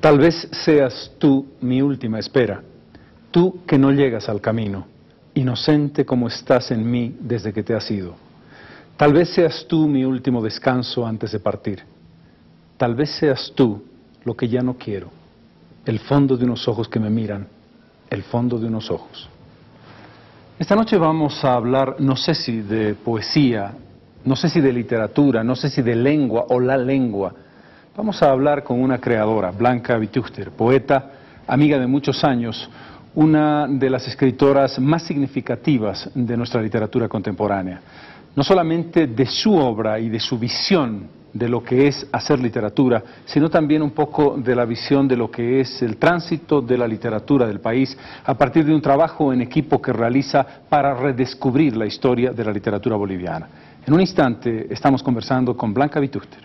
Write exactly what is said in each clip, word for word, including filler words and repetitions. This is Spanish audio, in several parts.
Tal vez seas tú mi última espera, tú que no llegas al camino, inocente como estás en mí desde que te has ido. Tal vez seas tú mi último descanso antes de partir. Tal vez seas tú lo que ya no quiero, el fondo de unos ojos que me miran, el fondo de unos ojos. Esta noche vamos a hablar, no sé si de poesía, no sé si de literatura, no sé si de lengua o la lengua. Vamos a hablar con una creadora, Blanca Vitúster, poeta, amiga de muchos años, una de las escritoras más significativas de nuestra literatura contemporánea. No solamente de su obra y de su visión de lo que es hacer literatura, sino también un poco de la visión de lo que es el tránsito de la literatura del país a partir de un trabajo en equipo que realiza para redescubrir la historia de la literatura boliviana. En un instante estamos conversando con Blanca Vitúster.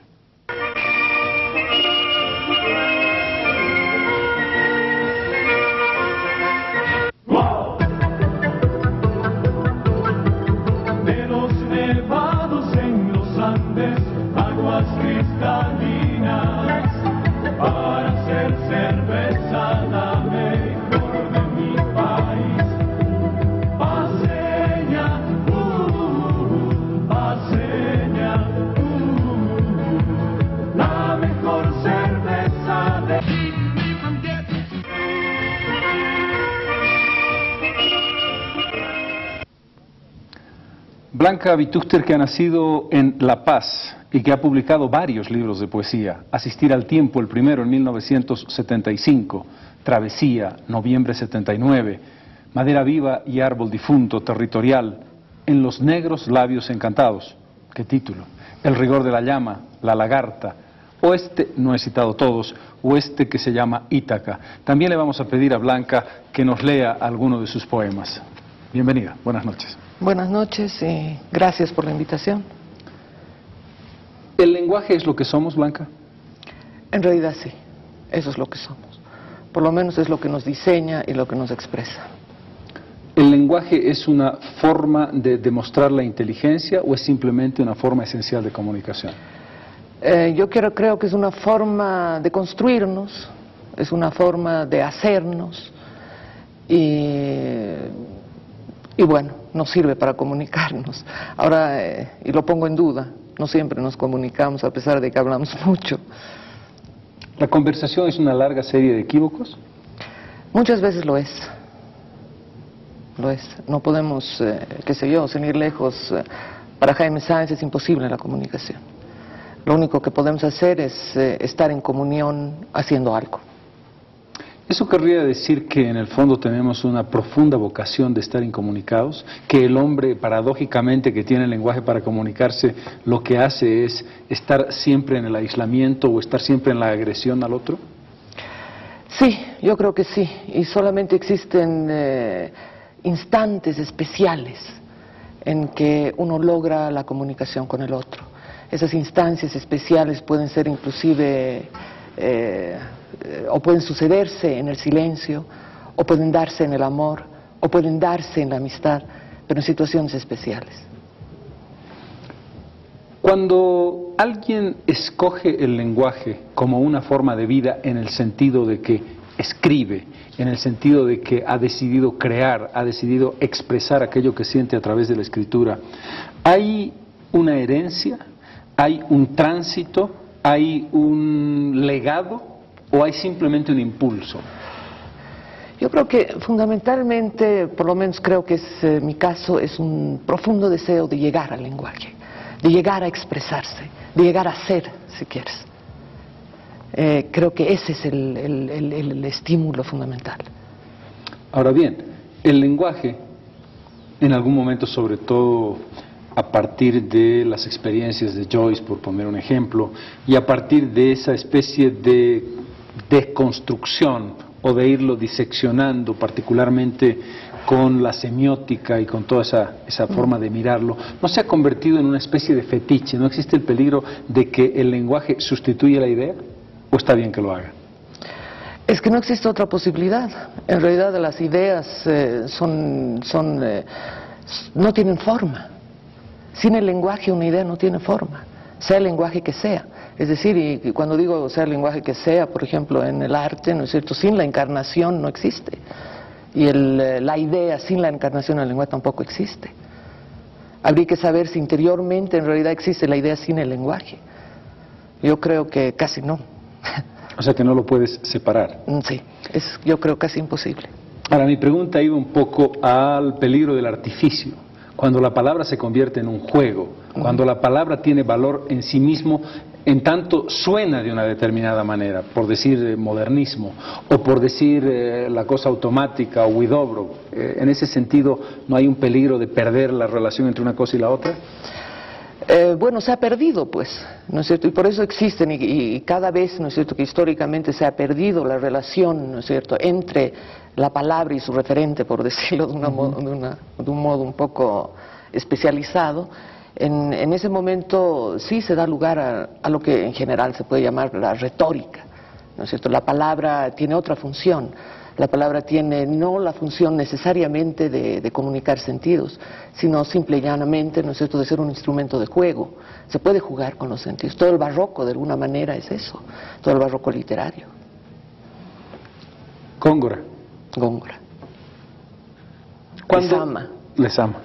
Blanca Vitúster, que ha nacido en La Paz y que ha publicado varios libros de poesía. Asistir al tiempo, el primero en mil novecientos setenta y cinco, Travesía, noviembre setenta y nueve, Madera viva y árbol difunto, Territorial, En los negros labios encantados. ¿Qué título? El rigor de la llama, La lagarta, o este, no he citado todos, o este que se llama Ítaca. También le vamos a pedir a Blanca que nos lea alguno de sus poemas. Bienvenida, buenas noches. Buenas noches y gracias por la invitación. ¿El lenguaje es lo que somos, Blanca? En realidad sí, eso es lo que somos. Por lo menos es lo que nos diseña y lo que nos expresa. ¿El lenguaje es una forma de demostrar la inteligencia o es simplemente una forma esencial de comunicación? Eh, yo quiero, creo que es una forma de construirnos, es una forma de hacernos y... Y bueno, nos sirve para comunicarnos. Ahora, eh, y lo pongo en duda, no siempre nos comunicamos a pesar de que hablamos mucho. ¿La conversación es una larga serie de equívocos? Muchas veces lo es. Lo es. No podemos, eh, qué sé yo, sin ir lejos. Eh, para Jaime Sáenz es imposible la comunicación. Lo único que podemos hacer es eh, estar en comunión haciendo algo. ¿Eso querría decir que en el fondo tenemos una profunda vocación de estar incomunicados? ¿Que el hombre, paradójicamente, que tiene el lenguaje para comunicarse, lo que hace es estar siempre en el aislamiento o estar siempre en la agresión al otro? Sí, yo creo que sí. Y solamente existen eh, instantes especiales en que uno logra la comunicación con el otro. Esas instancias especiales pueden ser inclusive... Eh, o pueden sucederse en el silencio, o pueden darse en el amor, o pueden darse en la amistad, pero en situaciones especiales. Cuando alguien escoge el lenguaje como una forma de vida en el sentido de que escribe, en el sentido de que ha decidido crear, ha decidido expresar aquello que siente a través de la escritura, ¿hay una herencia? ¿Hay un tránsito? ¿Hay un legado o hay simplemente un impulso? Yo creo que fundamentalmente, por lo menos creo que es eh, mi caso, es un profundo deseo de llegar al lenguaje, de llegar a expresarse, de llegar a ser, si quieres. Eh, creo que ese es el, el, el, el estímulo fundamental. Ahora bien, el lenguaje, en algún momento, sobre todo a partir de las experiencias de Joyce, por poner un ejemplo, y a partir de esa especie de deconstrucción o de irlo diseccionando, particularmente con la semiótica y con toda esa, esa forma de mirarlo, ¿no se ha convertido en una especie de fetiche? ¿No existe el peligro de que el lenguaje sustituya la idea? ¿O está bien que lo haga? Es que no existe otra posibilidad. En realidad las ideas eh, son, son, eh, no tienen forma. Sin el lenguaje una idea no tiene forma. sea el lenguaje que sea. Es decir, y, y cuando digo sea el lenguaje que sea, por ejemplo, en el arte, ¿no es cierto?, sin la encarnación no existe. Y el, la idea sin la encarnación del lenguaje tampoco existe. Habría que saber si interiormente en realidad existe la idea sin el lenguaje. Yo creo que casi no. O sea que no lo puedes separar. Sí, es yo creo casi imposible. Ahora, mi pregunta iba un poco al peligro del artificio. Cuando la palabra se convierte en un juego, cuando la palabra tiene valor en sí mismo, en tanto suena de una determinada manera, por decir eh, modernismo, o por decir eh, la cosa automática o widobro, eh, en ese sentido, ¿no hay un peligro de perder la relación entre una cosa y la otra? Eh, bueno, se ha perdido, pues, ¿no es cierto? Y por eso existen, y, y cada vez, ¿no es cierto?, que históricamente se ha perdido la relación, ¿no es cierto?, entre la palabra y su referente, por decirlo de, una, uh-huh. de, una, de un modo un poco especializado. En, en ese momento sí se da lugar a, a lo que en general se puede llamar la retórica, ¿no es cierto? La palabra tiene otra función. La palabra tiene no la función necesariamente de, de comunicar sentidos, sino simple y llanamente, ¿no es cierto?, de ser un instrumento de juego. Se puede jugar con los sentidos. Todo el barroco, de alguna manera, es eso. Todo el barroco literario. Góngora. Góngora. ¿Cuándo? Les ama. Les ama.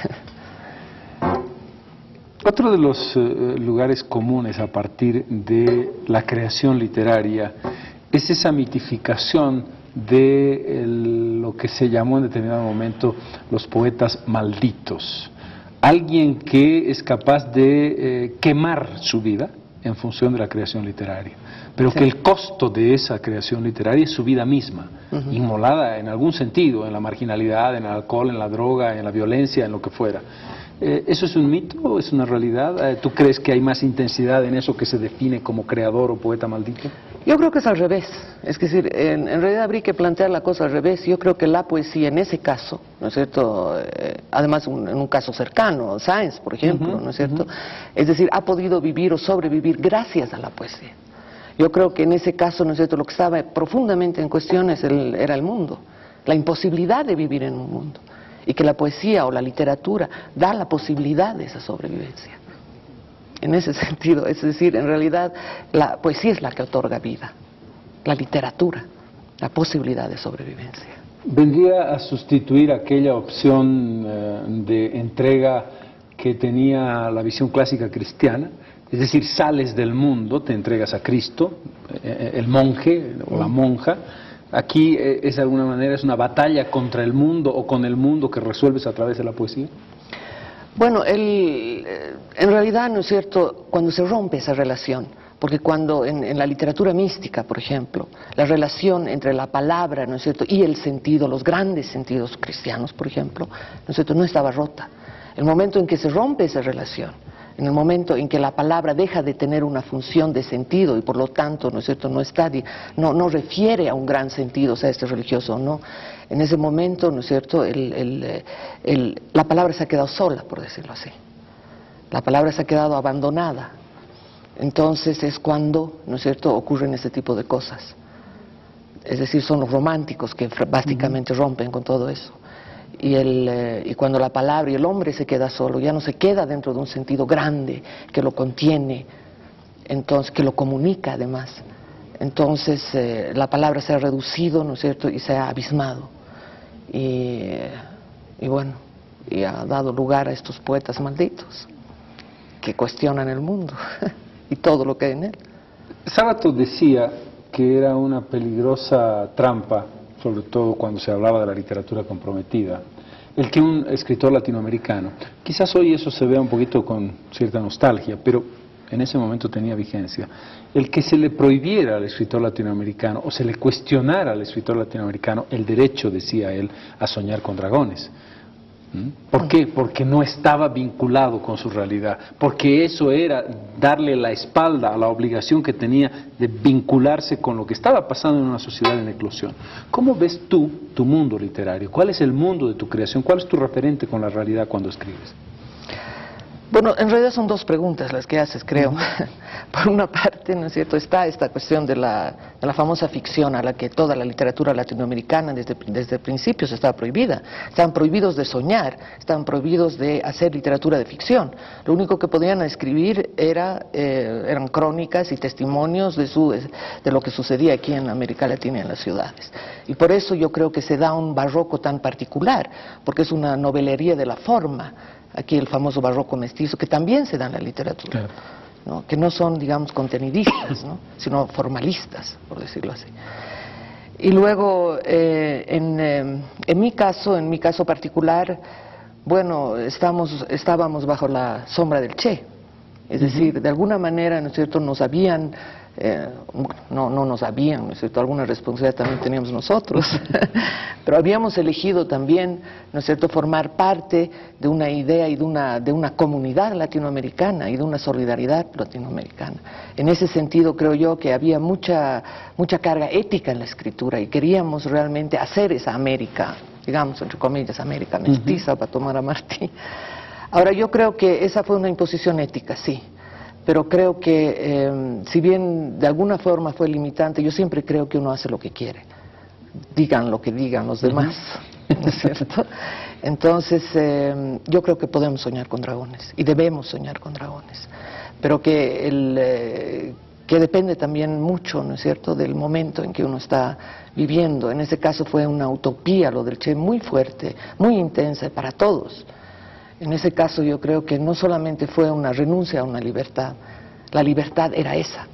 Otro de los eh, lugares comunes a partir de la creación literaria es esa mitificación de el, lo que se llamó en determinado momento los poetas malditos. Alguien que es capaz de eh, quemar su vida en función de la creación literaria, pero sí. que el costo de esa creación literaria es su vida misma, uh-huh. inmolada en algún sentido, en la marginalidad, en el alcohol, en la droga, en la violencia, en lo que fuera. Eh, ¿Eso es un mito o es una realidad? Eh, ¿Tú crees que hay más intensidad en eso que se define como creador o poeta maldito? Yo creo que es al revés. Es decir, en, en realidad habría que plantear la cosa al revés. Yo creo que la poesía en ese caso, ¿no es cierto? Eh, además, un, en un caso cercano, Sáenz, por ejemplo, uh-huh, ¿no es cierto? Uh-huh. Es decir, ha podido vivir o sobrevivir gracias a la poesía. Yo creo que en ese caso, ¿no es cierto?, lo que estaba profundamente en cuestión es el, era el mundo, la imposibilidad de vivir en un mundo. Y que la poesía o la literatura da la posibilidad de esa sobrevivencia. En ese sentido, es decir, en realidad la poesía es la que otorga vida, la literatura, la posibilidad de sobrevivencia. ¿Vendría a sustituir aquella opción eh, de entrega que tenía la visión clásica cristiana? Es decir, sales del mundo, te entregas a Cristo, eh, el monje o la monja. Aquí eh, es de alguna manera es una batalla contra el mundo o con el mundo que resuelves a través de la poesía. Bueno, el, en realidad, ¿no es cierto?, cuando se rompe esa relación, porque cuando en, en la literatura mística, por ejemplo, la relación entre la palabra, ¿no es cierto?, y el sentido, los grandes sentidos cristianos, por ejemplo, ¿no es cierto?, no estaba rota. El momento en que se rompe esa relación, en el momento en que la palabra deja de tener una función de sentido y por lo tanto, ¿no es cierto?, no está, no, no refiere a un gran sentido, sea este religioso o no, en ese momento, ¿no es cierto?, el, el, el, la palabra se ha quedado sola, por decirlo así. La palabra se ha quedado abandonada. Entonces es cuando, ¿no es cierto?, ocurren este tipo de cosas. Es decir, son los románticos que básicamente rompen con todo eso. Y, el, eh, y cuando la palabra y el hombre se queda solo, ya no se queda dentro de un sentido grande que lo contiene, entonces que lo comunica además. Entonces eh, la palabra se ha reducido, ¿no es cierto?, y se ha abismado. Y, y bueno, y ha dado lugar a estos poetas malditos que cuestionan el mundo y todo lo que hay en él. Sábato decía que era una peligrosa trampa, sobre todo cuando se hablaba de la literatura comprometida, el que un escritor latinoamericano, quizás hoy eso se vea un poquito con cierta nostalgia, pero en ese momento tenía vigencia, el que se le prohibiera al escritor latinoamericano o se le cuestionara al escritor latinoamericano el derecho, decía él, a soñar con dragones. ¿Por qué? Porque no estaba vinculado con su realidad, porque eso era darle la espalda a la obligación que tenía de vincularse con lo que estaba pasando en una sociedad en eclosión. ¿Cómo ves tú tu mundo literario? ¿Cuál es el mundo de tu creación? ¿Cuál es tu referente con la realidad cuando escribes? Bueno, en realidad son dos preguntas las que haces, creo. Uh-huh. Por una parte, ¿no es cierto?, está esta cuestión de la, de la famosa ficción a la que toda la literatura latinoamericana desde, desde principios estaba prohibida. Estaban prohibidos de soñar, estaban prohibidos de hacer literatura de ficción. Lo único que podían escribir era, eh, eran crónicas y testimonios de, su, de lo que sucedía aquí en América Latina y en las ciudades. Y por eso yo creo que se da un barroco tan particular, porque es una novelería de la forma. Aquí el famoso barroco mestizo, que también se da en la literatura, claro, ¿no?, que no son, digamos, contenidistas, ¿no?, sino formalistas, por decirlo así. Y luego, eh, en, eh, en mi caso, en mi caso particular, bueno, estamos, estábamos bajo la sombra del Che, es uh-huh. decir, de alguna manera, ¿no es cierto?, nos habían... Eh, no, no nos habían, ¿no es cierto?, alguna responsabilidad también teníamos nosotros, pero habíamos elegido también, ¿no es cierto?, formar parte de una idea y de una, de una comunidad latinoamericana y de una solidaridad latinoamericana. En ese sentido creo yo que había mucha, mucha carga ética en la escritura y queríamos realmente hacer esa América, digamos, entre comillas, América mestiza, uh-huh. para tomar a Martí. Ahora yo creo que esa fue una imposición ética, sí. Pero creo que, eh, si bien de alguna forma fue limitante, yo siempre creo que uno hace lo que quiere. Digan lo que digan los demás, ¿no es cierto? Entonces, eh, yo creo que podemos soñar con dragones, y debemos soñar con dragones. Pero que, el, eh, que depende también mucho, ¿no es cierto?, del momento en que uno está viviendo. En ese caso fue una utopía lo del Che, muy fuerte, muy intensa para todos. En ese caso yo creo que no solamente fue una renuncia a una libertad, la libertad era esa.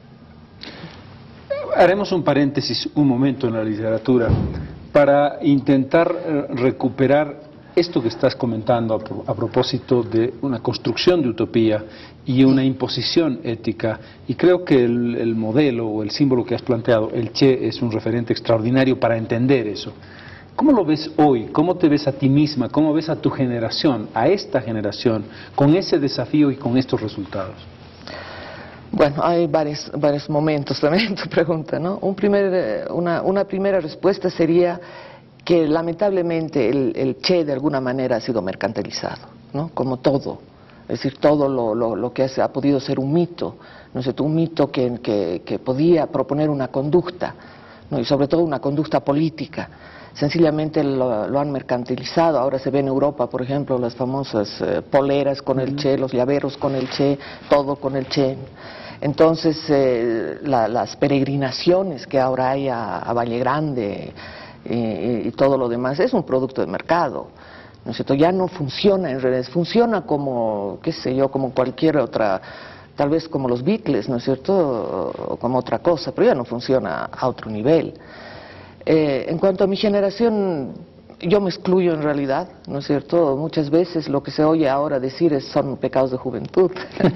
Haremos un paréntesis un momento en la literatura para intentar recuperar esto que estás comentando a, pro, a propósito de una construcción de utopía y una imposición ética. Y creo que el, el modelo o el símbolo que has planteado, el Che, es un referente extraordinario para entender eso. ¿Cómo lo ves hoy? ¿Cómo te ves a ti misma? ¿Cómo ves a tu generación, a esta generación, con ese desafío y con estos resultados? Bueno, hay varios, varios momentos también en tu pregunta, ¿no? Un primer, una, una primera respuesta sería que lamentablemente el, el Che de alguna manera ha sido mercantilizado, ¿no?, como todo. Es decir, todo lo, lo, lo que ha podido ser un mito, ¿no es cierto?, un mito que, que, que podía proponer una conducta, ¿no?, y sobre todo una conducta política. Sencillamente lo, lo han mercantilizado. Ahora se ve en Europa, por ejemplo, las famosas eh, poleras con el Che, los llaveros con el Che, todo con el Che. Entonces, eh, la, las peregrinaciones que ahora hay a, a Valle Grande y, y todo lo demás es un producto de mercado, ¿no es cierto? Ya no funciona en redes, funciona como, qué sé yo, como cualquier otra, tal vez como los Beatles, ¿no es cierto?, o como otra cosa, pero ya no funciona a otro nivel. Eh, en cuanto a mi generación, yo me excluyo en realidad, ¿no es cierto? Muchas veces lo que se oye ahora decir es son pecados de juventud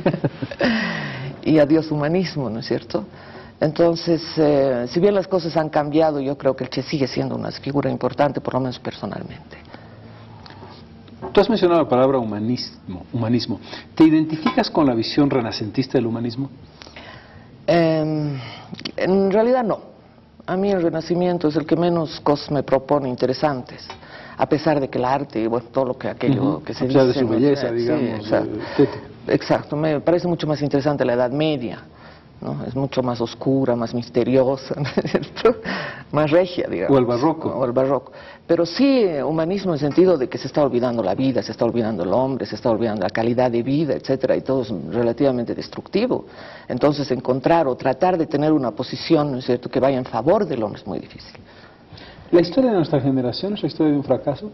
y adiós humanismo, ¿no es cierto? Entonces, eh, si bien las cosas han cambiado, yo creo que el Che sigue siendo una figura importante, por lo menos personalmente. Tú has mencionado la palabra humanismo, humanismo. ¿Te identificas con la visión renacentista del humanismo? Eh, en realidad no. A mí el Renacimiento es el que menos cosas me propone interesantes, a pesar de que el arte y bueno, todo lo que aquello uh-huh. que se dice... A pesar de su belleza, sí, digamos. Exacto. Eh, exacto, me parece mucho más interesante la Edad Media, ¿no? Es mucho más oscura, más misteriosa, ¿no es cierto?, más regia, digamos. O el barroco. O el barroco. Pero sí, humanismo en el sentido de que se está olvidando la vida, se está olvidando el hombre, se está olvidando la calidad de vida, etcétera, y todo es relativamente destructivo. Entonces, encontrar o tratar de tener una posición, ¿no es cierto?, que vaya en favor del hombre es muy difícil. ¿La historia de nuestra generación es la historia de un fracaso?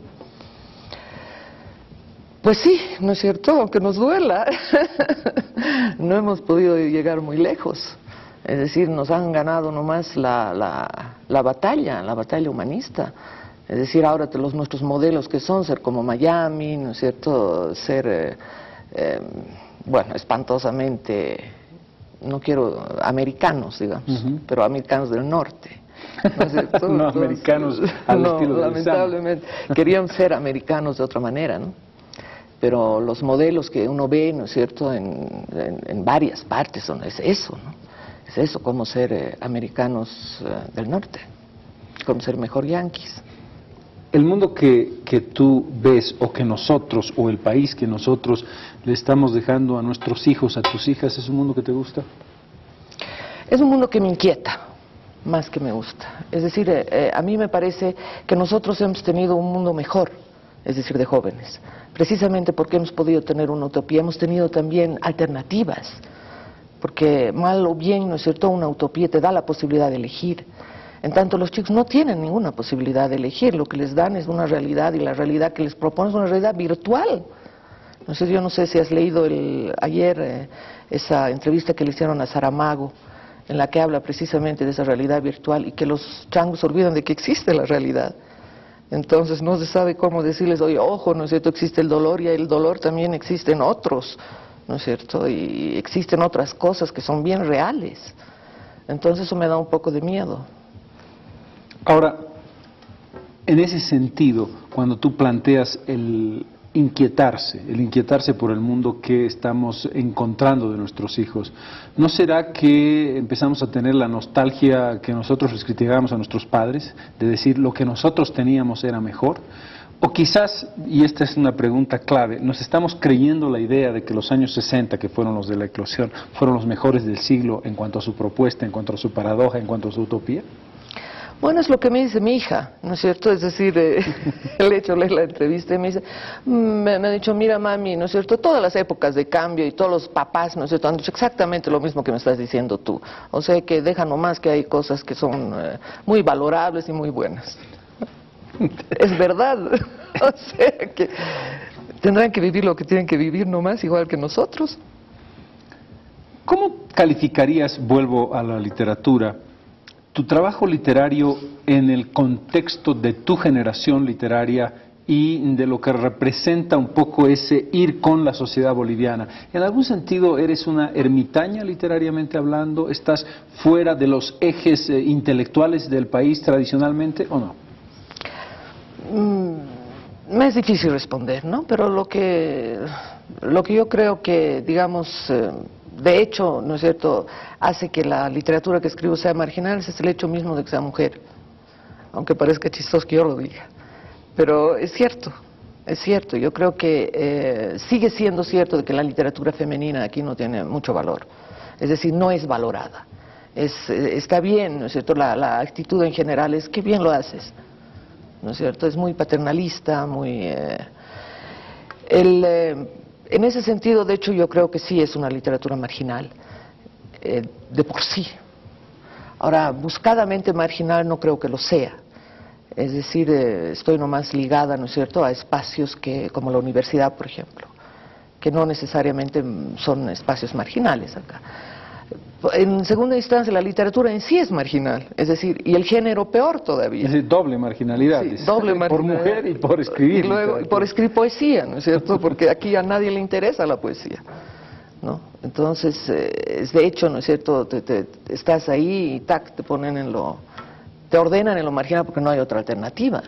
Pues sí, ¿no es cierto?, aunque nos duela, no hemos podido llegar muy lejos. Es decir, nos han ganado nomás la, la, la batalla, la batalla humanista. Es decir, ahora los, nuestros modelos que son ser como Miami, ¿no es cierto?, ser, eh, eh, bueno, espantosamente, no quiero americanos, digamos, uh-huh. pero americanos del norte. ¿No es cierto? No, entonces, americanos al no, estilo de lamentablemente, querían ser americanos de otra manera, ¿no? Pero los modelos que uno ve, ¿no es cierto?, en, en, en varias partes son, es eso, ¿no? Es eso, como ser eh, americanos eh, del norte, como ser mejor yanquis. ¿El mundo que, que tú ves o que nosotros, o el país que nosotros le estamos dejando a nuestros hijos, a tus hijas, es un mundo que te gusta? Es un mundo que me inquieta, más que me gusta. Es decir, eh, eh, a mí me parece que nosotros hemos tenido un mundo mejor, es decir, de jóvenes, precisamente porque hemos podido tener una utopía, hemos tenido también alternativas, porque mal o bien, ¿no es cierto?, una utopía te da la posibilidad de elegir. En tanto, los chicos no tienen ninguna posibilidad de elegir, lo que les dan es una realidad, y la realidad que les proponen es una realidad virtual. No sé, yo no sé si has leído el, ayer eh, esa entrevista que le hicieron a Saramago, en la que habla precisamente de esa realidad virtual y que los changos olvidan de que existe la realidad. Entonces no se sabe cómo decirles, oye, ojo, ¿no es cierto?, existe el dolor, y el dolor también existe en otros, ¿no es cierto?, y existen otras cosas que son bien reales. Entonces eso me da un poco de miedo. Ahora, en ese sentido, cuando tú planteas el inquietarse, el inquietarse por el mundo que estamos encontrando de nuestros hijos, ¿no será que empezamos a tener la nostalgia que nosotros les criticábamos a nuestros padres, de decir lo que nosotros teníamos era mejor? O quizás, y esta es una pregunta clave, nos estamos creyendo la idea de que los años sesenta, que fueron los de la eclosión, fueron los mejores del siglo en cuanto a su propuesta, en cuanto a su paradoja, en cuanto a su utopía. Bueno, es lo que me dice mi hija, ¿no es cierto? Es decir, eh, le he hecho leer la entrevista y me dice, me, me ha dicho, mira mami, ¿no es cierto?, todas las épocas de cambio y todos los papás, ¿no es cierto?, han dicho exactamente lo mismo que me estás diciendo tú. O sea que deja nomás que hay cosas que son eh, muy valorables y muy buenas. Es verdad. O sea que tendrán que vivir lo que tienen que vivir nomás, igual que nosotros. ¿Cómo calificarías, vuelvo a la literatura, tu trabajo literario en el contexto de tu generación literaria y de lo que representa un poco ese ir con la sociedad boliviana? ¿En algún sentido eres una ermitaña literariamente hablando? ¿Estás fuera de los ejes eh, intelectuales del país tradicionalmente o no? Mm, me es difícil responder, ¿no? Pero lo que, lo que yo creo que, digamos, eh, de hecho, ¿no es cierto?, hace que la literatura que escribo sea marginal, es el hecho mismo de que sea mujer, aunque parezca chistoso que yo lo diga. Pero es cierto, es cierto, yo creo que eh, sigue siendo cierto de que la literatura femenina aquí no tiene mucho valor, es decir, no es valorada. Es, está bien, ¿no es cierto?, la, la actitud en general es que bien lo haces, ¿no es cierto?, es muy paternalista, muy... Eh, el... Eh, En ese sentido, de hecho, yo creo que sí es una literatura marginal, eh, de por sí. Ahora, buscadamente marginal no creo que lo sea. Es decir, eh, estoy nomás ligada, ¿no es cierto?, a espacios que, como la universidad, por ejemplo, que no necesariamente son espacios marginales acá. En segunda instancia, la literatura en sí es marginal, es decir, y el género peor todavía. Es decir, doble marginalidad. Sí, doble marginalidad. Por mujer y por escribir. Y luego, y por escribir poesía, ¿no es cierto? Porque aquí a nadie le interesa la poesía, ¿no? Entonces, eh, es de hecho, ¿no es cierto?, te, te, estás ahí y tac, te ponen en lo... te ordenan en lo marginal porque no hay otra alternativa.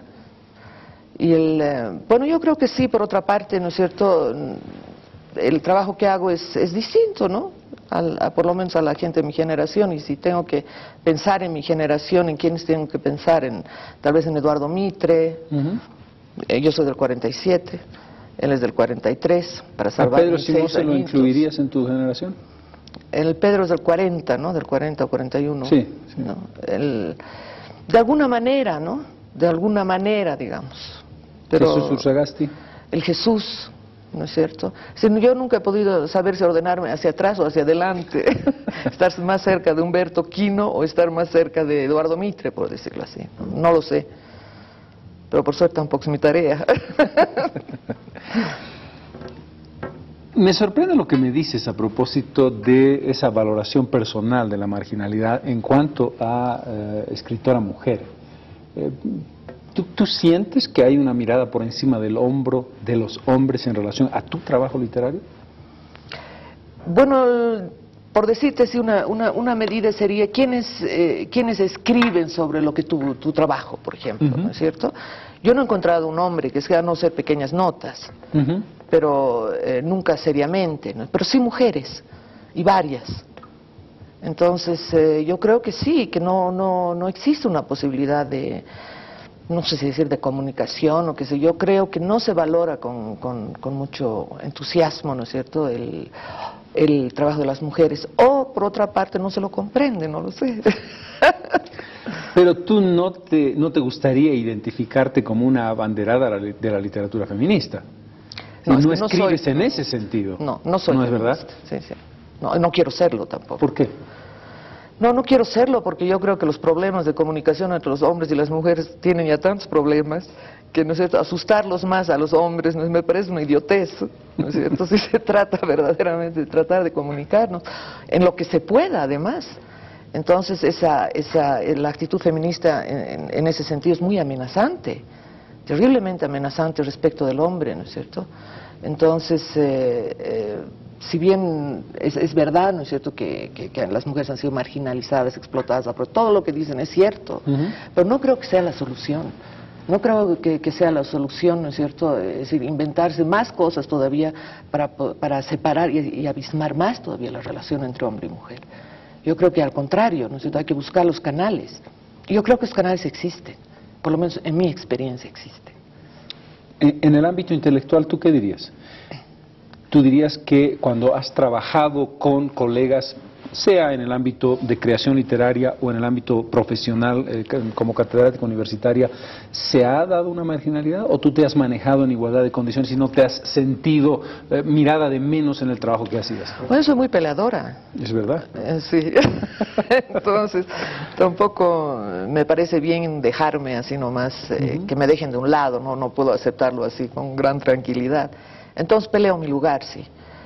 Y el... Eh, bueno, yo creo que sí, por otra parte, ¿no es cierto?, el trabajo que hago es, es distinto, ¿no?, Al, a, por lo menos a la gente de mi generación, y si tengo que pensar en mi generación, en quiénes tengo que pensar, en tal vez en Eduardo Mitre. Uh-huh. eh, yo soy del cuarenta y siete, él es del cuarenta y tres, para salvar ¿A Pedro Simón se lo incluirías en tu generación? El Pedro es del cuarenta, ¿no?, del cuarenta o cuarenta y uno. Sí, sí. ¿No? El, de alguna manera, ¿no?, de alguna manera, digamos. Pero Jesús Ursagasti. El Jesús... ¿no es cierto? Yo nunca he podido saber si ordenarme hacia atrás o hacia adelante, estar más cerca de Humberto Quino o estar más cerca de Eduardo Mitre, por decirlo así. No lo sé, pero por suerte tampoco es mi tarea. Me sorprende lo que me dices a propósito de esa valoración personal de la marginalidad en cuanto a eh, escritora mujer. Eh, ¿Tú, ¿Tú sientes que hay una mirada por encima del hombro de los hombres en relación a tu trabajo literario? Bueno, por decirte así, una, una, una medida sería quiénes, eh, quiénes escriben sobre lo que tu, tu trabajo, por ejemplo, uh-huh. ¿no es cierto? Yo no he encontrado un hombre que escriba, a no ser pequeñas notas, uh-huh. pero eh, nunca seriamente, ¿no? Pero sí mujeres, y varias. Entonces, eh, yo creo que sí, que no, no, no existe una posibilidad de... no sé si decir de comunicación o qué sé yo, creo que no se valora con, con, con mucho entusiasmo, ¿no es cierto?, el, el trabajo de las mujeres, o por otra parte no se lo comprende, no lo sé. Pero tú no te, no te gustaría identificarte como una abanderada de la literatura feminista. No, no es que escribes no soy, en ese sentido. No, no soy. ¿No es verdad? Sí, sí. No, no quiero serlo tampoco. ¿Por qué? No, no quiero serlo porque yo creo que los problemas de comunicación entre los hombres y las mujeres tienen ya tantos problemas que, ¿no es cierto?, asustarlos más a los hombres ¿no? me parece una idiotez, ¿no es cierto? Si se trata verdaderamente de tratar de comunicarnos en lo que se pueda, además. Entonces, esa, esa, la actitud feminista en, en ese sentido es muy amenazante, terriblemente amenazante respecto del hombre, ¿no es cierto? Entonces, eh, eh, si bien es, es verdad, ¿no es cierto?, que, que, que las mujeres han sido marginalizadas, explotadas, pero todo lo que dicen es cierto, uh-huh. pero no creo que sea la solución. No creo que, que sea la solución, ¿no es cierto?, es decir, inventarse más cosas todavía para, para separar y, y abismar más todavía la relación entre hombre y mujer. Yo creo que al contrario, ¿no es cierto?, hay que buscar los canales. Yo creo que los canales existen, por lo menos en mi experiencia existen. En, en el ámbito intelectual, ¿tú qué dirías? ¿Tú dirías que cuando has trabajado con colegas, sea en el ámbito de creación literaria o en el ámbito profesional, eh, como catedrática universitaria, ¿se ha dado una marginalidad o tú te has manejado en igualdad de condiciones y no te has sentido eh, mirada de menos en el trabajo que hacías? Bueno, soy muy peleadora. ¿Es verdad? Eh, sí. Entonces, tampoco me parece bien dejarme así nomás, eh, uh-huh. que me dejen de un lado, no, no puedo aceptarlo así con gran tranquilidad. Entonces peleo mi lugar, sí.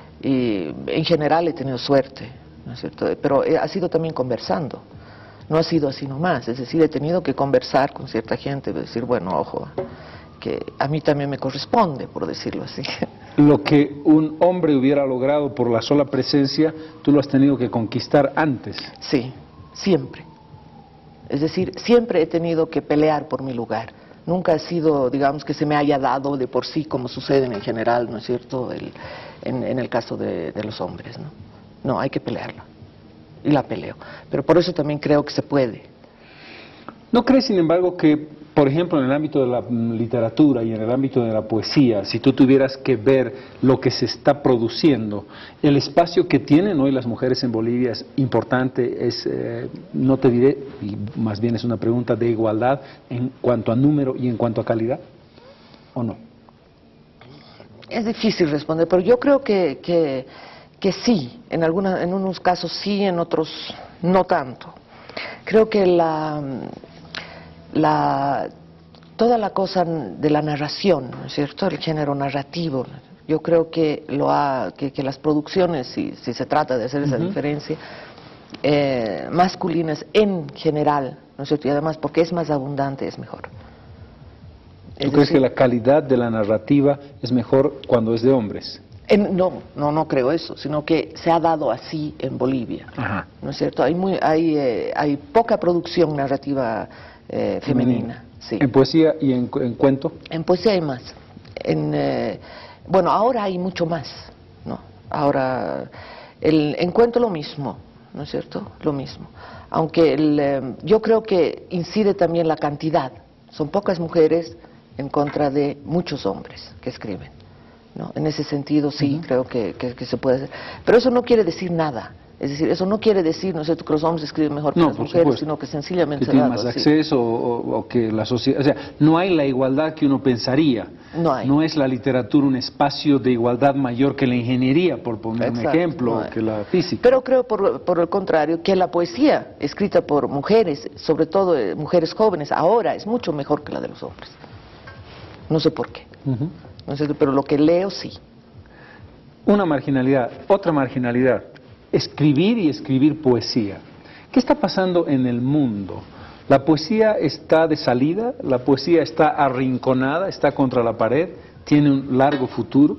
Y en general he tenido suerte, ¿no es cierto? Pero ha sido también conversando, no ha sido así nomás, es decir, he tenido que conversar con cierta gente, decir, bueno, ojo, que a mí también me corresponde, por decirlo así. Lo que un hombre hubiera logrado por la sola presencia, tú lo has tenido que conquistar antes. Sí, siempre. Es decir, siempre he tenido que pelear por mi lugar. Nunca ha sido, digamos, que se me haya dado de por sí, como sucede en general, ¿no es cierto?, el, en, en el caso de, de los hombres, ¿no? No, hay que pelearla. Y la peleo. Pero por eso también creo que se puede. ¿No crees, sin embargo, que, por ejemplo, en el ámbito de la literatura y en el ámbito de la poesía, si tú tuvieras que ver lo que se está produciendo, el espacio que tienen hoy las mujeres en Bolivia es importante, es, eh, no te diré, y más bien es una pregunta de igualdad en cuanto a número y en cuanto a calidad, ¿o no? Es difícil responder, pero yo creo que, que, que sí, en, alguna, en unos casos sí, en otros no tanto. Creo que la... La, toda la cosa de la narración, ¿no es cierto?, el género narrativo, yo creo que lo ha, que, que las producciones, si, si se trata de hacer esa uh-huh. diferencia, eh, masculinas en general, ¿no es cierto?, y además porque es más abundante, es mejor. ¿Tú es crees decir, que la calidad de la narrativa es mejor cuando es de hombres? En, no, no, no creo eso, sino que se ha dado así en Bolivia, Ajá. ¿no es cierto? Hay, muy, hay, eh, hay poca producción narrativa Eh, femenina, sí. ¿En poesía y en, en cuento? En poesía hay más. En, eh, bueno, ahora hay mucho más, ¿no? Ahora, el, en cuento lo mismo, ¿no es cierto? Lo mismo. Aunque el, eh, yo creo que incide también la cantidad. Son pocas mujeres en contra de muchos hombres que escriben, ¿no? En ese sentido sí, uh-huh. creo que, que, que se puede hacer. Pero eso no quiere decir nada. Es decir, eso no quiere decir, ¿no es cierto?, que los hombres escriben mejor que no, las mujeres, supuesto. sino que sencillamente que tienen más así. acceso o, o que la sociedad, o sea, no hay la igualdad que uno pensaría. No hay. No es la literatura un espacio de igualdad mayor que la ingeniería, por poner Exacto, un ejemplo, no o que la física. Pero creo, por, por el contrario, que la poesía escrita por mujeres, sobre todo eh, mujeres jóvenes, ahora es mucho mejor que la de los hombres. No sé por qué. Uh-huh. No sé, pero lo que leo sí. Una marginalidad, otra marginalidad. Escribir y escribir poesía. ¿Qué está pasando en el mundo? ¿La poesía está de salida? ¿La poesía está arrinconada? ¿Está contra la pared? ¿Tiene un largo futuro?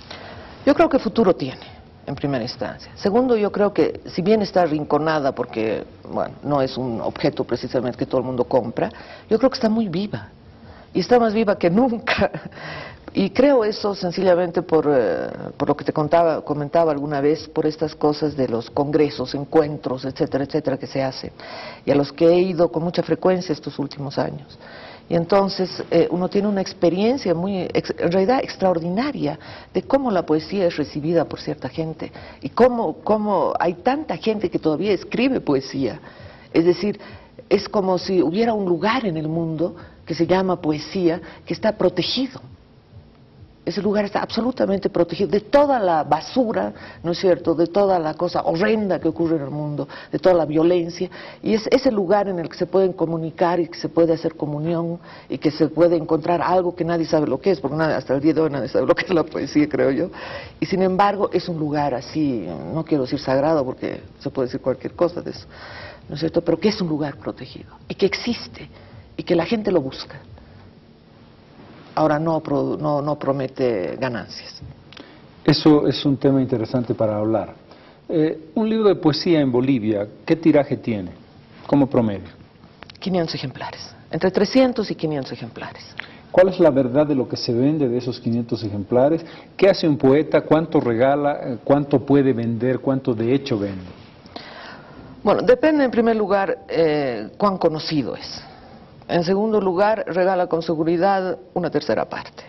Yo creo que futuro tiene, en primera instancia. Segundo, yo creo que si bien está arrinconada porque, bueno, no es un objeto precisamente que todo el mundo compra, yo creo que está muy viva. Y está más viva que nunca. Y creo eso sencillamente por, eh, por lo que te contaba, comentaba alguna vez, por estas cosas de los congresos, encuentros, etcétera, etcétera, que se hacen, y a los que he ido con mucha frecuencia estos últimos años. Y entonces eh, uno tiene una experiencia muy, ex, en realidad extraordinaria, de cómo la poesía es recibida por cierta gente y cómo, cómo hay tanta gente que todavía escribe poesía. Es decir, es como si hubiera un lugar en el mundo que se llama poesía, que está protegido. Ese lugar está absolutamente protegido de toda la basura, ¿no es cierto?, de toda la cosa horrenda que ocurre en el mundo, de toda la violencia, y es ese lugar en el que se pueden comunicar y que se puede hacer comunión y que se puede encontrar algo que nadie sabe lo que es, porque nadie, hasta el día de hoy nadie sabe lo que es la poesía, creo yo, y sin embargo es un lugar así, no quiero decir sagrado porque se puede decir cualquier cosa de eso, ¿no es cierto?, pero que es un lugar protegido y que existe y que la gente lo busca. Ahora no, no, no promete ganancias. Eso es un tema interesante para hablar. Eh, un libro de poesía en Bolivia, ¿qué tiraje tiene como promedio? quinientos ejemplares, entre trescientos y quinientos ejemplares. ¿Cuál es la verdad de lo que se vende de esos quinientos ejemplares? ¿Qué hace un poeta? ¿Cuánto regala? ¿Cuánto puede vender? ¿Cuánto de hecho vende? Bueno, depende en primer lugar eh, cuán conocido es. En segundo lugar, regala con seguridad una tercera parte.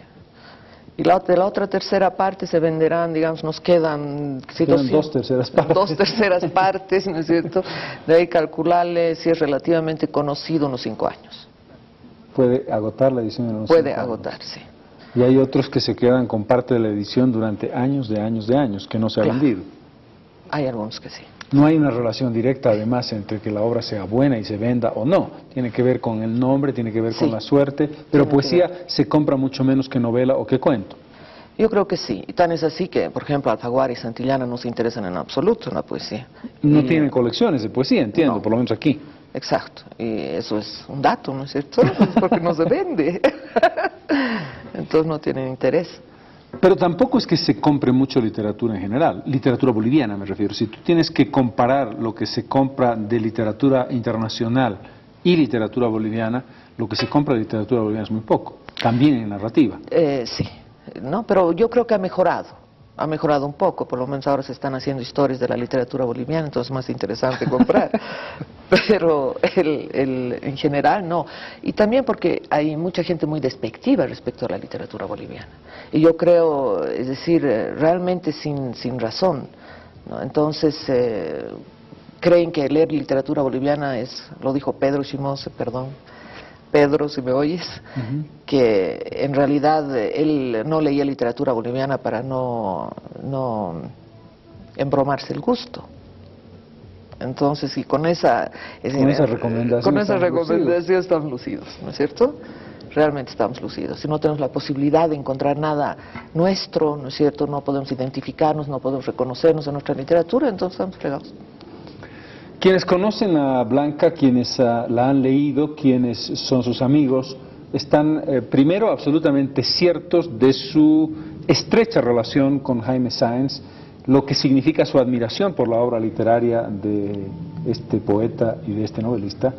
Y la, de la otra tercera parte se venderán, digamos, nos quedan... Si quedan dos terceras partes. Dos terceras partes, ¿no es cierto? De ahí calcularle si es relativamente conocido unos cinco años. Puede agotar la edición en unos Puede cinco agotar, años. sí. Y hay otros que se quedan con parte de la edición durante años de años de años, que no se ha Claro. vendido. Hay algunos que sí. No hay una relación directa, además, entre que la obra sea buena y se venda o no. Tiene que ver con el nombre, tiene que ver Sí. con la suerte, pero Tiene poesía se compra mucho menos que novela o que cuento. Yo creo que sí. Y tan es así que, por ejemplo, Alfaguara y Santillana no se interesan en absoluto en la poesía. No Y, tienen colecciones de poesía, entiendo, no. por lo menos aquí. Exacto. Y eso es un dato, ¿no es cierto? Porque no se vende. Entonces no tienen interés. Pero tampoco es que se compre mucho literatura en general, literatura boliviana me refiero. Si tú tienes que comparar lo que se compra de literatura internacional y literatura boliviana, lo que se compra de literatura boliviana es muy poco, también en narrativa. Eh, sí, no, pero yo creo que ha mejorado. Ha mejorado un poco, por lo menos ahora se están haciendo historias de la literatura boliviana, entonces es más interesante comprar. Pero el, el, en general no. Y también porque hay mucha gente muy despectiva respecto a la literatura boliviana. Y yo creo, es decir, realmente sin, sin razón, ¿no? Entonces, eh, creen que leer literatura boliviana es, lo dijo Pedro Chimose, perdón, Pedro, si me oyes, uh-huh. que en realidad él no leía literatura boliviana para no, no embromarse el gusto. Entonces, y con esa, es con decir, esa recomendación, con esa estamos recomendación lucidos. estamos lucidos, ¿no es cierto? Realmente estamos lucidos. Si no tenemos la posibilidad de encontrar nada nuestro, ¿no es cierto? No podemos identificarnos, no podemos reconocernos en nuestra literatura, entonces estamos fregados. Quienes conocen a Blanca, quienes uh, la han leído, quienes son sus amigos, están eh, primero absolutamente ciertos de su estrecha relación con Jaime Sáenz, lo que significa su admiración por la obra literaria de este poeta y de este novelista.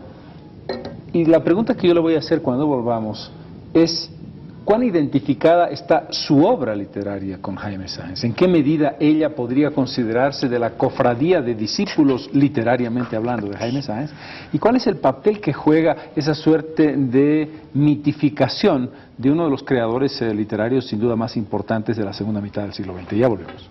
Y la pregunta que yo le voy a hacer cuando volvamos es, ¿cuán identificada está su obra literaria con Jaime Sáenz? ¿En qué medida ella podría considerarse de la cofradía de discípulos literariamente hablando de Jaime Sáenz? ¿Y cuál es el papel que juega esa suerte de mitificación de uno de los creadores eh, literarios sin duda más importantes de la segunda mitad del siglo veinte? Ya volvemos.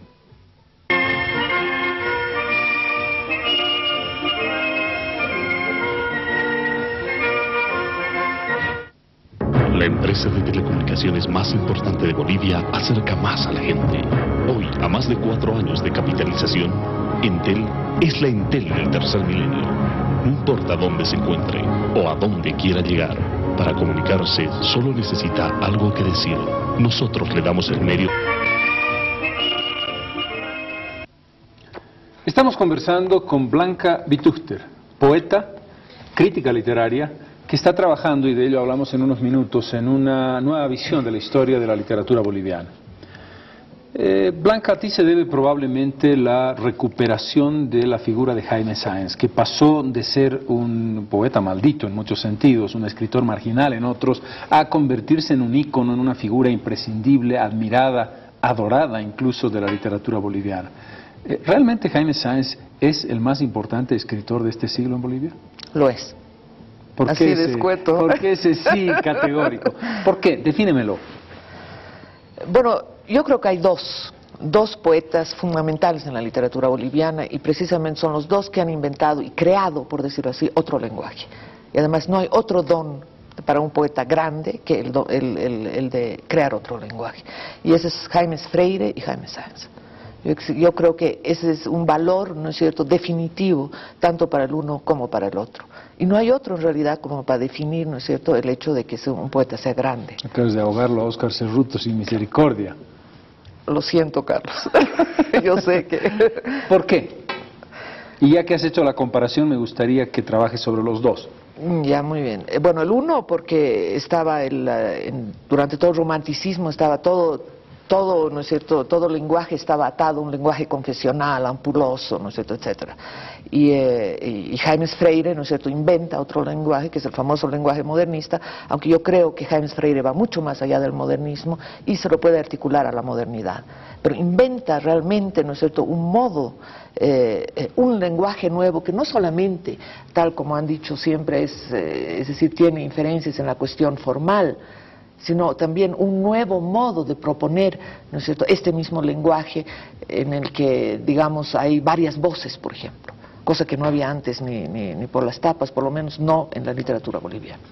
La empresa de telecomunicaciones más importante de Bolivia acerca más a la gente. Hoy, a más de cuatro años de capitalización, Entel es la Entel del tercer milenio. No importa dónde se encuentre o a dónde quiera llegar, para comunicarse solo necesita algo que decir. Nosotros le damos el medio. Estamos conversando con Blanca Vitúster, poeta, crítica literaria, que está trabajando, y de ello hablamos en unos minutos, en una nueva visión de la historia de la literatura boliviana. Eh, Blanca, a ti se debe probablemente la recuperación de la figura de Jaime Sáenz, que pasó de ser un poeta maldito en muchos sentidos, un escritor marginal en otros, a convertirse en un ícono, en una figura imprescindible, admirada, adorada incluso de la literatura boliviana. Eh, ¿Realmente Jaime Sáenz es el más importante escritor de este siglo en Bolivia? Lo es. ¿Por Así qué de ese, escueto. ¿Por qué ese sí categórico? ¿Por qué? Defínemelo. Bueno, yo creo que hay dos, dos poetas fundamentales en la literatura boliviana y precisamente son los dos que han inventado y creado, por decirlo así, otro lenguaje. Y además no hay otro don para un poeta grande que el, do, el, el, el de crear otro lenguaje. Y ese es Jaime Freire y Jaime Sáenz. Yo, yo creo que ese es un valor, ¿no es cierto?, definitivo, tanto para el uno como para el otro. Y no hay otro en realidad como para definir, ¿no es cierto?, el hecho de que un poeta sea grande. Acabas de ahogarlo a Óscar Cerruto sin misericordia. Lo siento, Carlos. Yo sé que... ¿Por qué? Y ya que has hecho la comparación, me gustaría que trabajes sobre los dos. Ya, muy bien. Eh, bueno, el uno porque estaba, el, uh, en, durante todo el romanticismo estaba todo... Todo, ¿no es cierto?, todo lenguaje estaba atado a un lenguaje confesional, ampuloso, ¿no es cierto?, etcétera. Y, eh, y Jaime Freire, ¿no es cierto?, inventa otro lenguaje, que es el famoso lenguaje modernista, aunque yo creo que Jaime Freire va mucho más allá del modernismo y se lo puede articular a la modernidad. Pero inventa realmente, ¿no es cierto?, un modo, eh, un lenguaje nuevo que no solamente, tal como han dicho siempre, es, eh, es decir, tiene inferencias en la cuestión formal, sino también un nuevo modo de proponer, ¿no es cierto?, este mismo lenguaje en el que, digamos, hay varias voces, por ejemplo, cosa que no había antes ni, ni, ni por las tapas, por lo menos no en la literatura boliviana.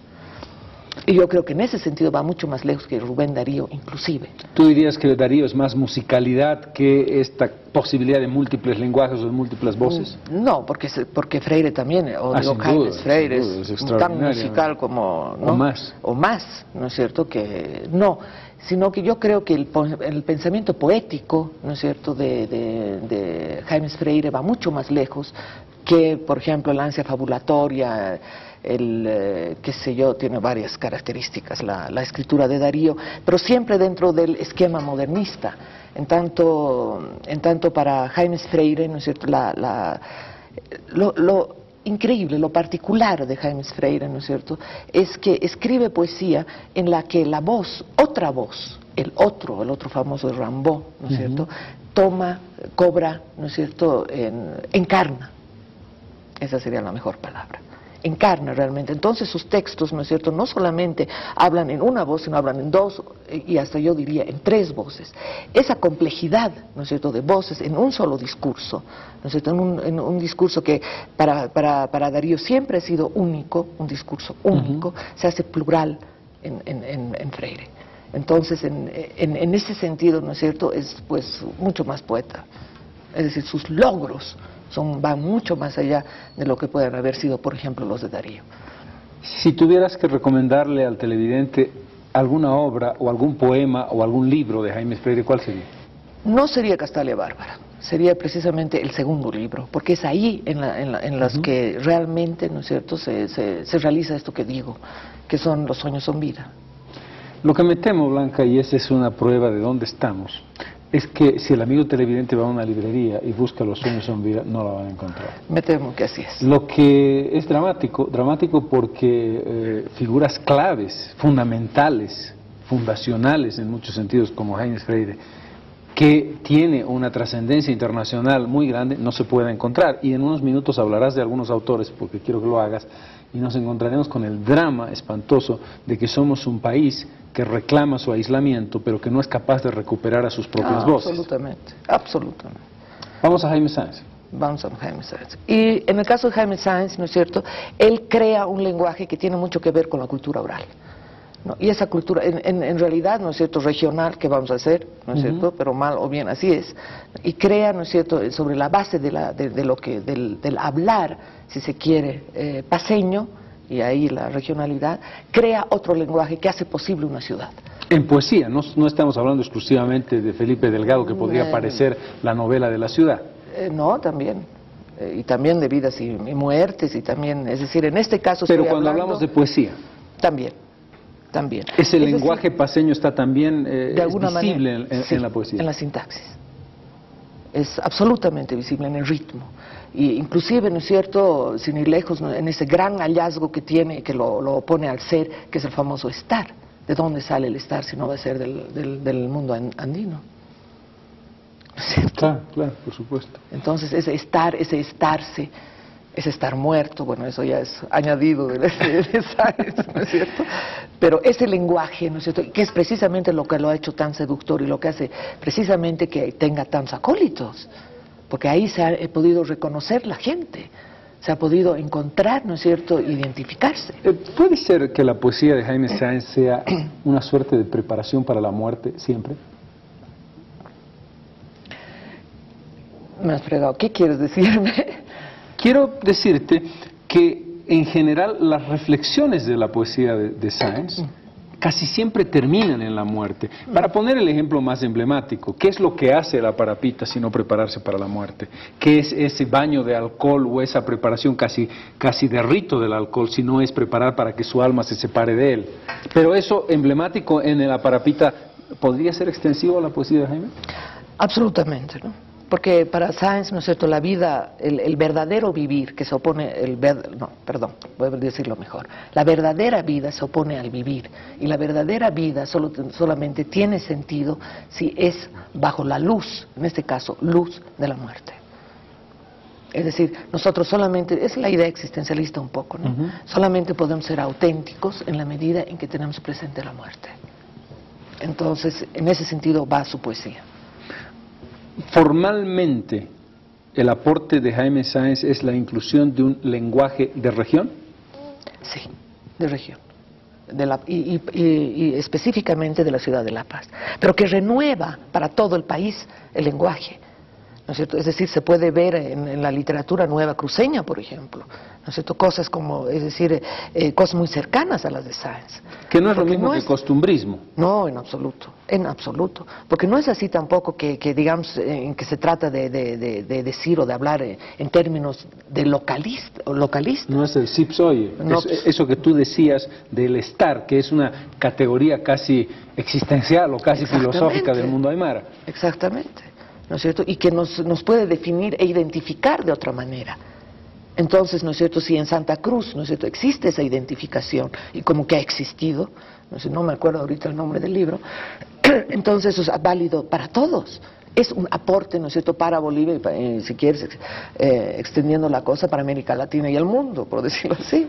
Y yo creo que en ese sentido va mucho más lejos que Rubén Darío, inclusive. ¿Tú dirías que Darío es más musicalidad que esta posibilidad de múltiples lenguajes o de múltiples voces? No, porque, porque Freire también, o ah, digo, Jaime Freire es, es tan musical como... ¿no? O más. O más, ¿no es cierto? Que no, sino que yo creo que el, el pensamiento poético, ¿no es cierto?, de, de, de Jaime Freire va mucho más lejos que, por ejemplo, la ansia fabulatoria, el, eh, qué sé yo, tiene varias características la, la escritura de Darío, pero siempre dentro del esquema modernista. En tanto, en tanto para Jaime Freire, ¿no es cierto?, la, la, lo, lo increíble, lo particular de Jaime Freire, ¿no es cierto?, es que escribe poesía en la que la voz, otra voz, el otro, el otro famoso Rimbaud, ¿no es cierto?, uh-huh, toma, cobra, ¿no es cierto?, en, encarna. Esa sería la mejor palabra. Encarna realmente. Entonces sus textos, ¿no es cierto?, no solamente hablan en una voz, sino hablan en dos, y hasta yo diría en tres voces. Esa complejidad, ¿no es cierto?, de voces en un solo discurso, ¿no es cierto?, en un, en un discurso que para, para, para Darío siempre ha sido único, un discurso único, uh-huh, se hace plural en, en, en, en Freire. Entonces, en, en, en ese sentido, ¿no es cierto?, es pues mucho más poeta. Es decir, sus logros son, van mucho más allá de lo que pueden haber sido, por ejemplo, los de Darío. Si tuvieras que recomendarle al televidente alguna obra o algún poema o algún libro de Jaime Freire, ¿cuál sería? No sería Castalia Bárbara, sería precisamente el segundo libro, porque es ahí en, la, en, la, en las uh-huh, que realmente, ¿no es cierto?, se, se, se realiza esto que digo, que son los sueños son vida. Lo que me temo, Blanca, y esa es una prueba de dónde estamos, es que si el amigo televidente va a una librería y busca Los sueños son vida, no la van a encontrar. Me temo que así es. Lo que es dramático, dramático porque eh, figuras claves, fundamentales, fundacionales en muchos sentidos, como Jaime Freire, que tiene una trascendencia internacional muy grande, no se puede encontrar. Y en unos minutos hablarás de algunos autores, porque quiero que lo hagas, y nos encontraremos con el drama espantoso de que somos un país que reclama su aislamiento, pero que no es capaz de recuperar a sus propias no, voces. Absolutamente, absolutamente. Vamos a Jaime Sáenz. Vamos a Jaime Sáenz. Y en el caso de Jaime Sáenz, ¿no es cierto?, él crea un lenguaje que tiene mucho que ver con la cultura oral, ¿no? Y esa cultura, en, en, en realidad, ¿no es cierto?, regional, que vamos a hacer, ¿no es uh-huh, cierto?, pero mal o bien así es, y crea, ¿no es cierto?, sobre la base de, la, de, de lo que, del, del hablar, si se quiere, eh, paseño, y ahí la regionalidad, crea otro lenguaje que hace posible una ciudad. En poesía, no, no estamos hablando exclusivamente de Felipe Delgado, que podría eh, parecer la novela de la ciudad. Eh, no, también. Eh, y también de vidas y, y muertes, y también, es decir, en este caso... Pero cuando hablando, hablamos de poesía... También, también. Ese es lenguaje decir, paseño está también eh, de alguna visible manera, en, en, sí, en la poesía. En la sintaxis. Es absolutamente visible en el ritmo. Y inclusive, ¿no es cierto?, sin ir lejos, ¿no?, en ese gran hallazgo que tiene, que lo, lo opone al ser, que es el famoso estar. ¿De dónde sale el estar si no va a ser del, del, del mundo andino? ¿No es cierto? Claro, claro, por supuesto. Entonces, ese estar, ese estarse, es estar muerto, bueno, eso ya es añadido de, de, de Sáenz, ¿no es cierto? Pero ese lenguaje, ¿no es cierto?, que es precisamente lo que lo ha hecho tan seductor y lo que hace precisamente que tenga tantos acólitos, porque ahí se ha he podido reconocer la gente, se ha podido encontrar, ¿no es cierto?, identificarse. Eh, ¿Puede ser que la poesía de Jaime Sáenz sea una suerte de preparación para la muerte siempre? Me has fregado, ¿qué quieres decirme? Quiero decirte que en general las reflexiones de la poesía de, de Sáenz casi siempre terminan en la muerte. Para poner el ejemplo más emblemático, ¿qué es lo que hace la parapita sino prepararse para la muerte? ¿Qué es ese baño de alcohol o esa preparación casi, casi de rito del alcohol si no es preparar para que su alma se separe de él? Pero eso emblemático en la parapita, ¿podría ser extensivo a la poesía de Jaime? Absolutamente, ¿no? Porque para Sáenz, ¿no es cierto?, la vida, el, el verdadero vivir que se opone, el ver, no, perdón, voy a decirlo mejor, la verdadera vida se opone al vivir, y la verdadera vida solo, solamente tiene sentido si es bajo la luz, en este caso, luz de la muerte. Es decir, nosotros solamente, es la idea existencialista un poco, ¿no? Uh-huh. Solamente podemos ser auténticos en la medida en que tenemos presente la muerte. Entonces, en ese sentido va su poesía. Formalmente, ¿el aporte de Jaime Sáenz es la inclusión de un lenguaje de región? Sí, de región. De la, y, y, y, y específicamente de la ciudad de La Paz. Pero que renueva para todo el país el lenguaje, ¿no es cierto? Es decir, se puede ver en, en la literatura nueva cruceña, por ejemplo, ¿no es cierto? Cosas como, es decir, eh, cosas muy cercanas a las de Sáenz. Que no es lo mismo no que es, costumbrismo. No, en absoluto, en absoluto. Porque no es así tampoco que, que digamos, en que se trata de, de, de, de decir o de hablar en términos de localista. localista. No es el sipsoye, no, es, eso que tú decías del estar, que es una categoría casi existencial o casi filosófica del mundo aymara. Exactamente, ¿no es cierto? Y que nos, nos puede definir e identificar de otra manera. Entonces, ¿no es cierto?, si en Santa Cruz, ¿no es cierto?, existe esa identificación, y como que ha existido, no sé, no me acuerdo ahorita el nombre del libro, entonces eso es válido para todos. Es un aporte, ¿no es cierto?, para Bolivia y, para, eh, si quieres, eh, extendiendo la cosa para América Latina y el mundo, por decirlo así.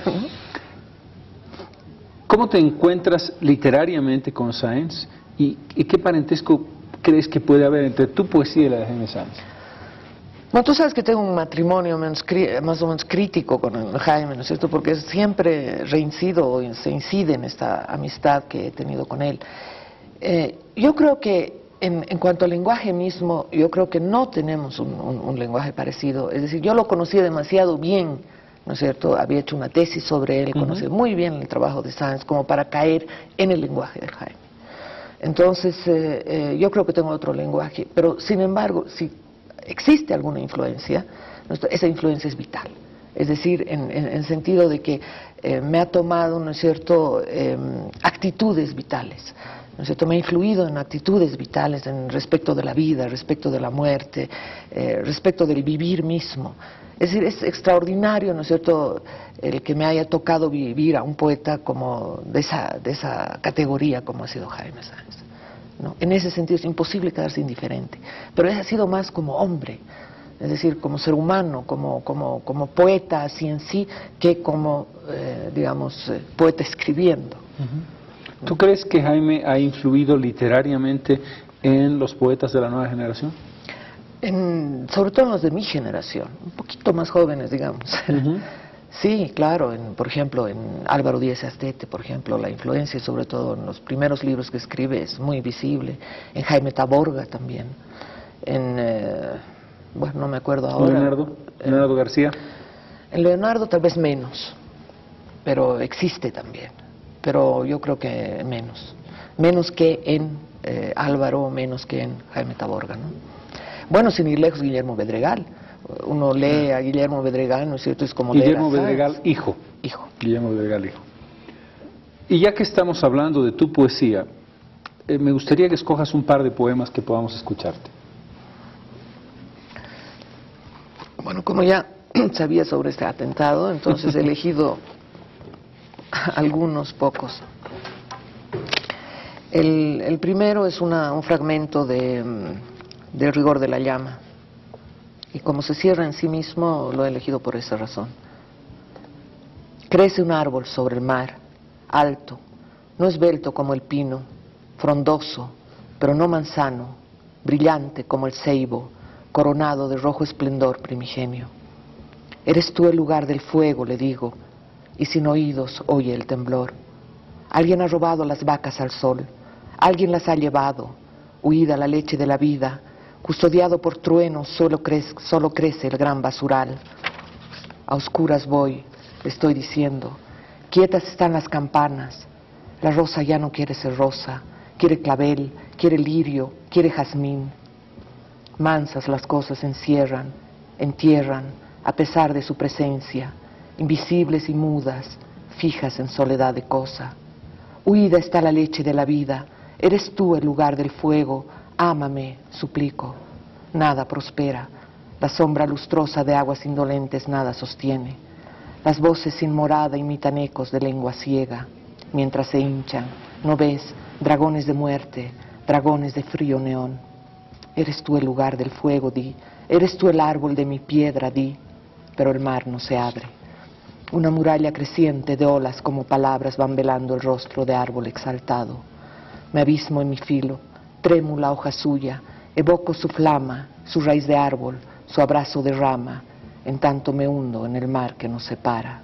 ¿Cómo te encuentras literariamente con Sáenz y, y qué parentesco crees que puede haber entre tu poesía y la de Jaime Sáenz? Bueno, tú sabes que tengo un matrimonio menos, más o menos crítico con el Jaime, ¿no es cierto?, porque siempre reincido o se incide en esta amistad que he tenido con él. Eh, yo creo que en, en cuanto al lenguaje mismo, yo creo que no tenemos un, un, un lenguaje parecido. Es decir, yo lo conocía demasiado bien, ¿no es cierto?, había hecho una tesis sobre él, uh-huh. Conocía muy bien el trabajo de Sáenz como para caer en el lenguaje del Jaime. Entonces, eh, eh, yo creo que tengo otro lenguaje, pero sin embargo, si existe alguna influencia, esa influencia es vital. Es decir, en el sentido de que eh, me ha tomado, ¿no es cierto?, eh, actitudes vitales, ¿no es cierto?, me ha influido en actitudes vitales en respecto de la vida, respecto de la muerte, eh, respecto del vivir mismo. Es decir, es extraordinario, ¿no es cierto?, el que me haya tocado vivir a un poeta como de esa, de esa categoría como ha sido Jaime Sáenz. ¿No? En ese sentido es imposible quedarse indiferente, pero él ha sido más como hombre, es decir, como ser humano, como, como, como poeta así en sí, que como, eh, digamos, eh, poeta escribiendo. Uh-huh. ¿Tú crees que Jaime ha influido literariamente en los poetas de la nueva generación? En, sobre todo en los de mi generación, un poquito más jóvenes, digamos. Uh-huh. Sí, claro, en, por ejemplo, en Álvaro Díaz Astete, por ejemplo, la influencia, sobre todo en los primeros libros que escribe, es muy visible. En Jaime Taborga también. En, eh, bueno, no me acuerdo ahora. ¿Leonardo? ¿Leonardo en, García? En Leonardo tal vez menos, pero existe también. Pero yo creo que menos. Menos que en eh, Álvaro, menos que en Jaime Taborga, ¿no? Bueno, sin ir lejos, Guillermo Bedregal. Uno lee a Guillermo Bedregal, ¿no es cierto? Es como Guillermo leer a Bedregal, hijo. Hijo. Guillermo Bedregal, hijo. Y ya que estamos hablando de tu poesía, eh, me gustaría que escojas un par de poemas que podamos escucharte. Bueno, como ya sabía sobre este atentado, entonces he elegido algunos pocos. El, el primero es una, un fragmento de, de Rigor de la Llama. Y como se cierra en sí mismo, lo he elegido por esa razón. Crece un árbol sobre el mar, alto, no esbelto como el pino, frondoso, pero no manzano, brillante como el ceibo, coronado de rojo esplendor primigenio. Eres tú el lugar del fuego, le digo, y sin oídos oye el temblor. Alguien ha robado las vacas al sol, alguien las ha llevado, huida la leche de la vida, custodiado por truenos solo crece, solo crece el gran basural. A oscuras voy, le estoy diciendo, quietas están las campanas, la rosa ya no quiere ser rosa, quiere clavel, quiere lirio, quiere jazmín. Mansas las cosas encierran, entierran, a pesar de su presencia, invisibles y mudas, fijas en soledad de cosa. Huida está la leche de la vida, eres tú el lugar del fuego, ámame, suplico. Nada prospera, la sombra lustrosa de aguas indolentes nada sostiene. Las voces sin morada imitan ecos de lengua ciega, mientras se hinchan, ¿no ves? Dragones de muerte, dragones de frío neón. Eres tú el lugar del fuego, di, eres tú el árbol de mi piedra, di, pero el mar no se abre. Una muralla creciente de olas como palabras van velando el rostro de árbol exaltado. Me abismo en mi filo, trémula hoja suya, evoco su flama, su raíz de árbol, su abrazo de rama, en tanto me hundo en el mar que nos separa.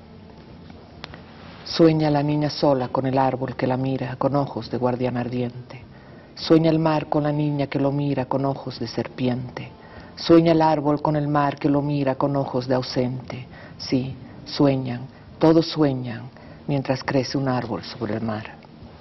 Sueña la niña sola con el árbol que la mira con ojos de guardián ardiente. Sueña el mar con la niña que lo mira con ojos de serpiente. Sueña el árbol con el mar que lo mira con ojos de ausente. Sí, sueñan, todos sueñan, mientras crece un árbol sobre el mar.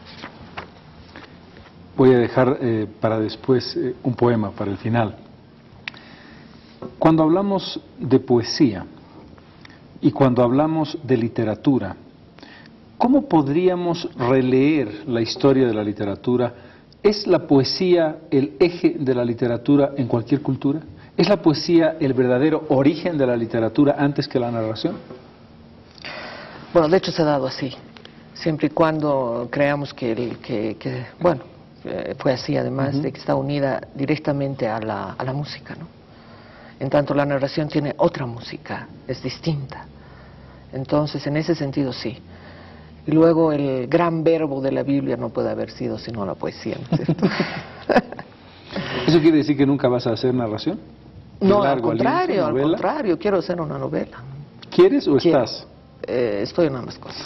Voy a dejar eh, para después eh, un poema para el final. Cuando hablamos de poesía y cuando hablamos de literatura, ¿cómo podríamos releer la historia de la literatura? ¿Es la poesía el eje de la literatura en cualquier cultura? ¿Es la poesía el verdadero origen de la literatura antes que la narración? Bueno, de hecho se ha dado así, siempre y cuando creamos que, el, que, que bueno, eh, fue así además uh-huh. de que está unida directamente a la, a la música, ¿no? En tanto la narración tiene otra música, es distinta. Entonces, en ese sentido sí. Y luego el gran verbo de la Biblia no puede haber sido sino la poesía, ¿no es cierto? ¿Eso quiere decir que nunca vas a hacer narración? No, al contrario, al contrario, quiero hacer una novela. ¿Quieres o Quiero. estás? Eh, estoy en ambas cosas.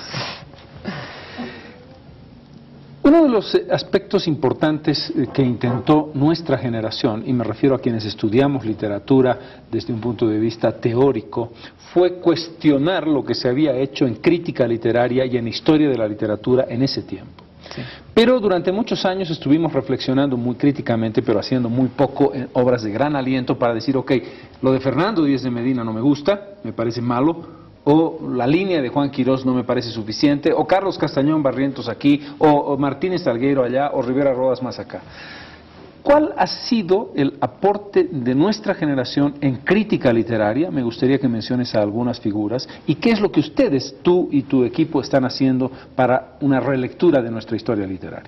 Uno de los aspectos importantes que intentó nuestra generación, y me refiero a quienes estudiamos literatura desde un punto de vista teórico, fue cuestionar lo que se había hecho en crítica literaria y en historia de la literatura en ese tiempo. Sí. Pero durante muchos años estuvimos reflexionando muy críticamente, pero haciendo muy poco en obras de gran aliento para decir, ok, lo de Fernando Díez de Medina no me gusta, me parece malo, o la línea de Juan Quirós no me parece suficiente, o Carlos Castañón Barrientos aquí, o, o Martínez Salgueiro allá, o Rivera Rodas más acá. ¿Cuál ha sido el aporte de nuestra generación en crítica literaria? Me gustaría que menciones a algunas figuras. ¿Y qué es lo que ustedes, tú y tu equipo, están haciendo para una relectura de nuestra historia literaria?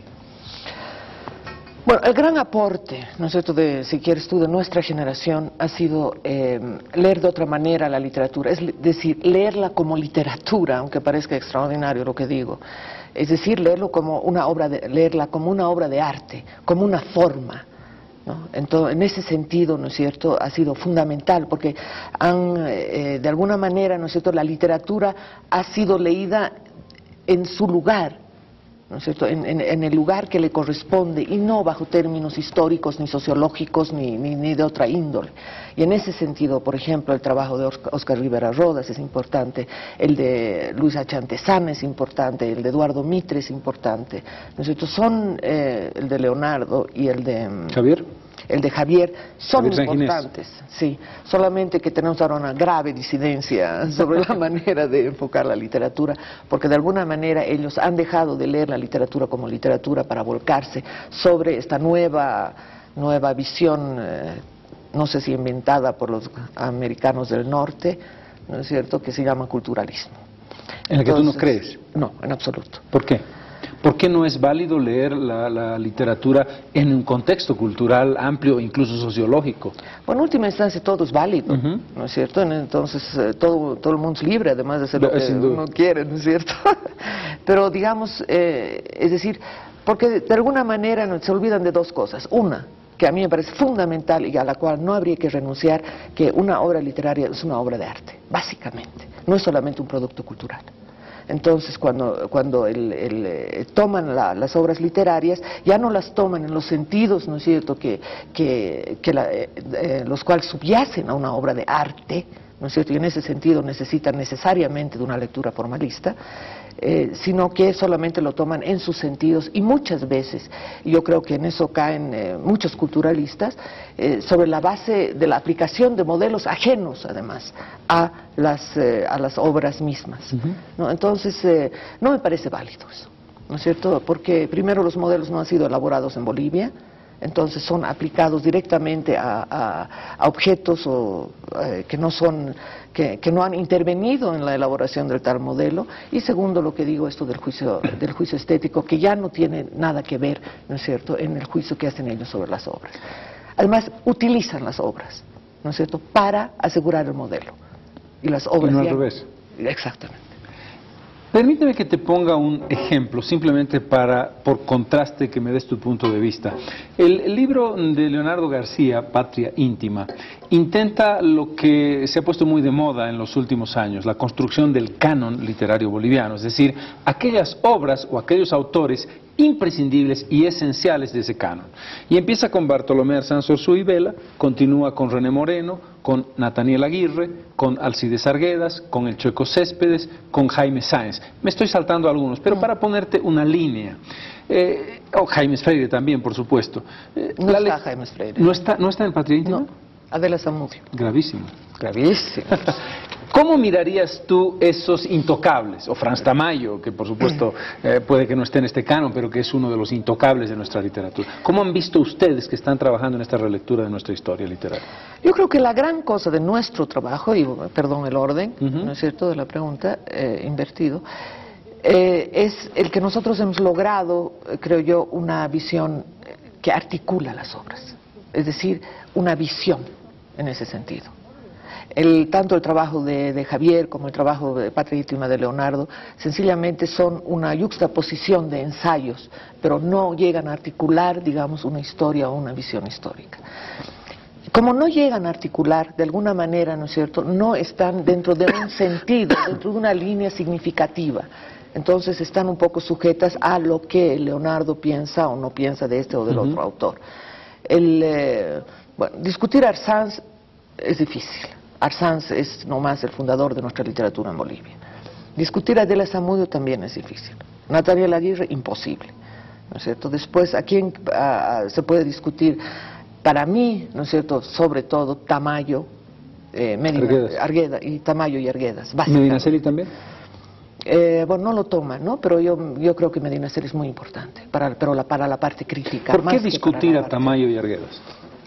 Bueno, el gran aporte, ¿no es cierto?, de, si quieres tú, de nuestra generación ha sido eh, leer de otra manera la literatura, es decir, leerla como literatura, aunque parezca extraordinario lo que digo, es decir, leerlo como una obra de, leerla como una obra de arte, como una forma, ¿no? Entonces, en ese sentido, ¿no es cierto?, ha sido fundamental, porque han, eh, de alguna manera, ¿no es cierto?, la literatura ha sido leída en su lugar, ¿no es cierto?, en, en, en el lugar que le corresponde y no bajo términos históricos ni sociológicos ni, ni, ni de otra índole. Y en ese sentido, por ejemplo, el trabajo de Óscar Rivera Rodas es importante, el de Luis H. Antezana es importante, el de Eduardo Mitre es importante, ¿no es cierto?, son eh, el de Leonardo y el de Javier. El de Javier son Javier importantes, sí, solamente que tenemos ahora una grave disidencia sobre la manera de enfocar la literatura, porque de alguna manera ellos han dejado de leer la literatura como literatura para volcarse sobre esta nueva, nueva visión, eh, no sé si inventada por los americanos del norte, ¿no es cierto?, que se llama culturalismo. ¿En el que tú no crees? No, en absoluto. ¿Por qué? ¿Por qué no es válido leer la, la literatura en un contexto cultural amplio, incluso sociológico? Bueno, en última instancia todo es válido, Uh-huh. ¿no es cierto? Entonces eh, todo, todo el mundo es libre, además de hacer lo No, que sin duda. uno quiere, ¿no es cierto? Pero digamos, eh, es decir, porque de, de alguna manera no, se olvidan de dos cosas. Una, que a mí me parece fundamental y a la cual no habría que renunciar, que una obra literaria es una obra de arte, básicamente. No es solamente un producto cultural. Entonces, cuando, cuando el, el, eh, toman la, las obras literarias, ya no las toman en los sentidos, ¿no es cierto?, que, que, que la, eh, eh, los cuales subyacen a una obra de arte, ¿no es cierto?, y en ese sentido necesitan necesariamente de una lectura formalista, eh, sino que solamente lo toman en sus sentidos, y muchas veces, y yo creo que en eso caen eh, muchos culturalistas, eh, sobre la base de la aplicación de modelos ajenos, además, a las, eh, a las obras mismas. Uh-huh. ¿No? Entonces, eh, no me parece válido eso, ¿no es cierto?, porque primero los modelos no han sido elaborados en Bolivia, entonces son aplicados directamente a, a, a objetos o, eh, que no son, que, que no han intervenido en la elaboración del tal modelo. Y segundo, lo que digo, esto del juicio, del juicio estético, que ya no tiene nada que ver, ¿no es cierto?, en el juicio que hacen ellos sobre las obras. Además, utilizan las obras, ¿no es cierto?, para asegurar el modelo. Y las obras Y no al ya... revés. Exactamente. Permíteme que te ponga un ejemplo, simplemente para, por contraste, que me des tu punto de vista. El, el libro de Leonardo García, Patria Íntima, intenta lo que se ha puesto muy de moda en los últimos años, la construcción del canon literario boliviano, es decir, aquellas obras o aquellos autores imprescindibles y esenciales de ese canon. Y empieza con Bartolomé Arsanzosú y Vela, continúa con René Moreno, con Nathaniel Aguirre, con Alcides Arguedas, con el Chueco Céspedes, con Jaime Sáenz. Me estoy saltando algunos, pero para ponerte una línea. Eh, o Jaime Freire también, por supuesto. Eh, No la está le- Jaime Freire. ¿No está, ¿No está en Patria Íntima? No, Adela Zamudio. Gravísimo. Gravísimo. ¿Cómo mirarías tú esos intocables? O Franz Tamayo, que por supuesto eh, puede que no esté en este canon, pero que es uno de los intocables de nuestra literatura. ¿Cómo han visto ustedes que están trabajando en esta relectura de nuestra historia literaria? Yo creo que la gran cosa de nuestro trabajo, y perdón el orden, Ujú. ¿no es cierto?, de la pregunta, eh, invertido, eh, es el que nosotros hemos logrado, eh, creo yo, una visión eh, que articula las obras. Es decir, una visión en ese sentido. El, tanto el trabajo de, de Javier como el trabajo de Patria Íntima de Leonardo sencillamente son una yuxtaposición de ensayos, pero no llegan a articular, digamos, una historia o una visión histórica. Como no llegan a articular, de alguna manera, ¿no es cierto?, no están dentro de un sentido, dentro de una línea significativa. Entonces están un poco sujetas a lo que Leonardo piensa o no piensa de este o del Uh-huh. otro autor. El, eh, bueno, discutir a Arsanz es difícil. Arsanz es nomás el fundador de nuestra literatura en Bolivia. Discutir a Adela Zamudio también es difícil. Nathaniel Aguirre, imposible, ¿no es cierto? Después, ¿a quién ah, se puede discutir? Para mí, ¿no es cierto?, sobre todo Tamayo, eh, Medina, Arguedas. Argueda, y Tamayo y Arguedas, básicamente. ¿Medinaceli también? Eh, bueno, no lo toma, ¿no? Pero yo, yo creo que Medinaceli es muy importante, para, pero la, para la parte crítica. ¿Por más qué que para discutir la a parte- Tamayo y Arguedas?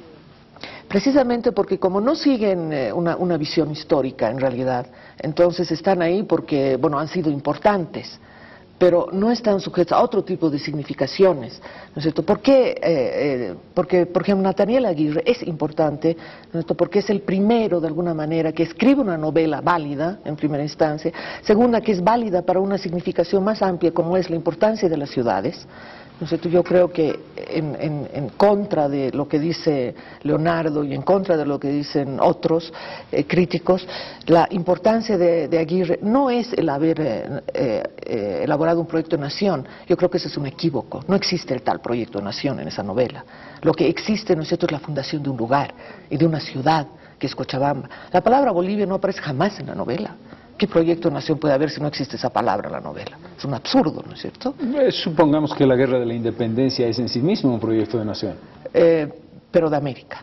Precisamente porque como no siguen eh, una, una visión histórica en realidad, entonces están ahí porque, bueno, han sido importantes, pero no están sujetos a otro tipo de significaciones, ¿no es cierto? ¿Por qué? Eh, eh, porque, por ejemplo, Nathaniel Aguirre es importante, ¿no es cierto?, porque es el primero, de alguna manera, que escribe una novela válida, en primera instancia, segunda, que es válida para una significación más amplia, como es la importancia de las ciudades, ¿no es cierto? Yo creo que en, en, en contra de lo que dice Leonardo y en contra de lo que dicen otros eh, críticos, la importancia de, de Aguirre no es el haber eh, eh, elaborado un proyecto de nación. Yo creo que ese es un equívoco. No existe el tal proyecto de nación en esa novela. Lo que existe, ¿no es cierto?, es la fundación de un lugar y de una ciudad, que es Cochabamba. La palabra Bolivia no aparece jamás en la novela. ¿Qué proyecto de nación puede haber si no existe esa palabra en la novela? Es un absurdo, ¿no es cierto? Eh, supongamos que la guerra de la independencia es en sí mismo un proyecto de nación. Eh, pero de América,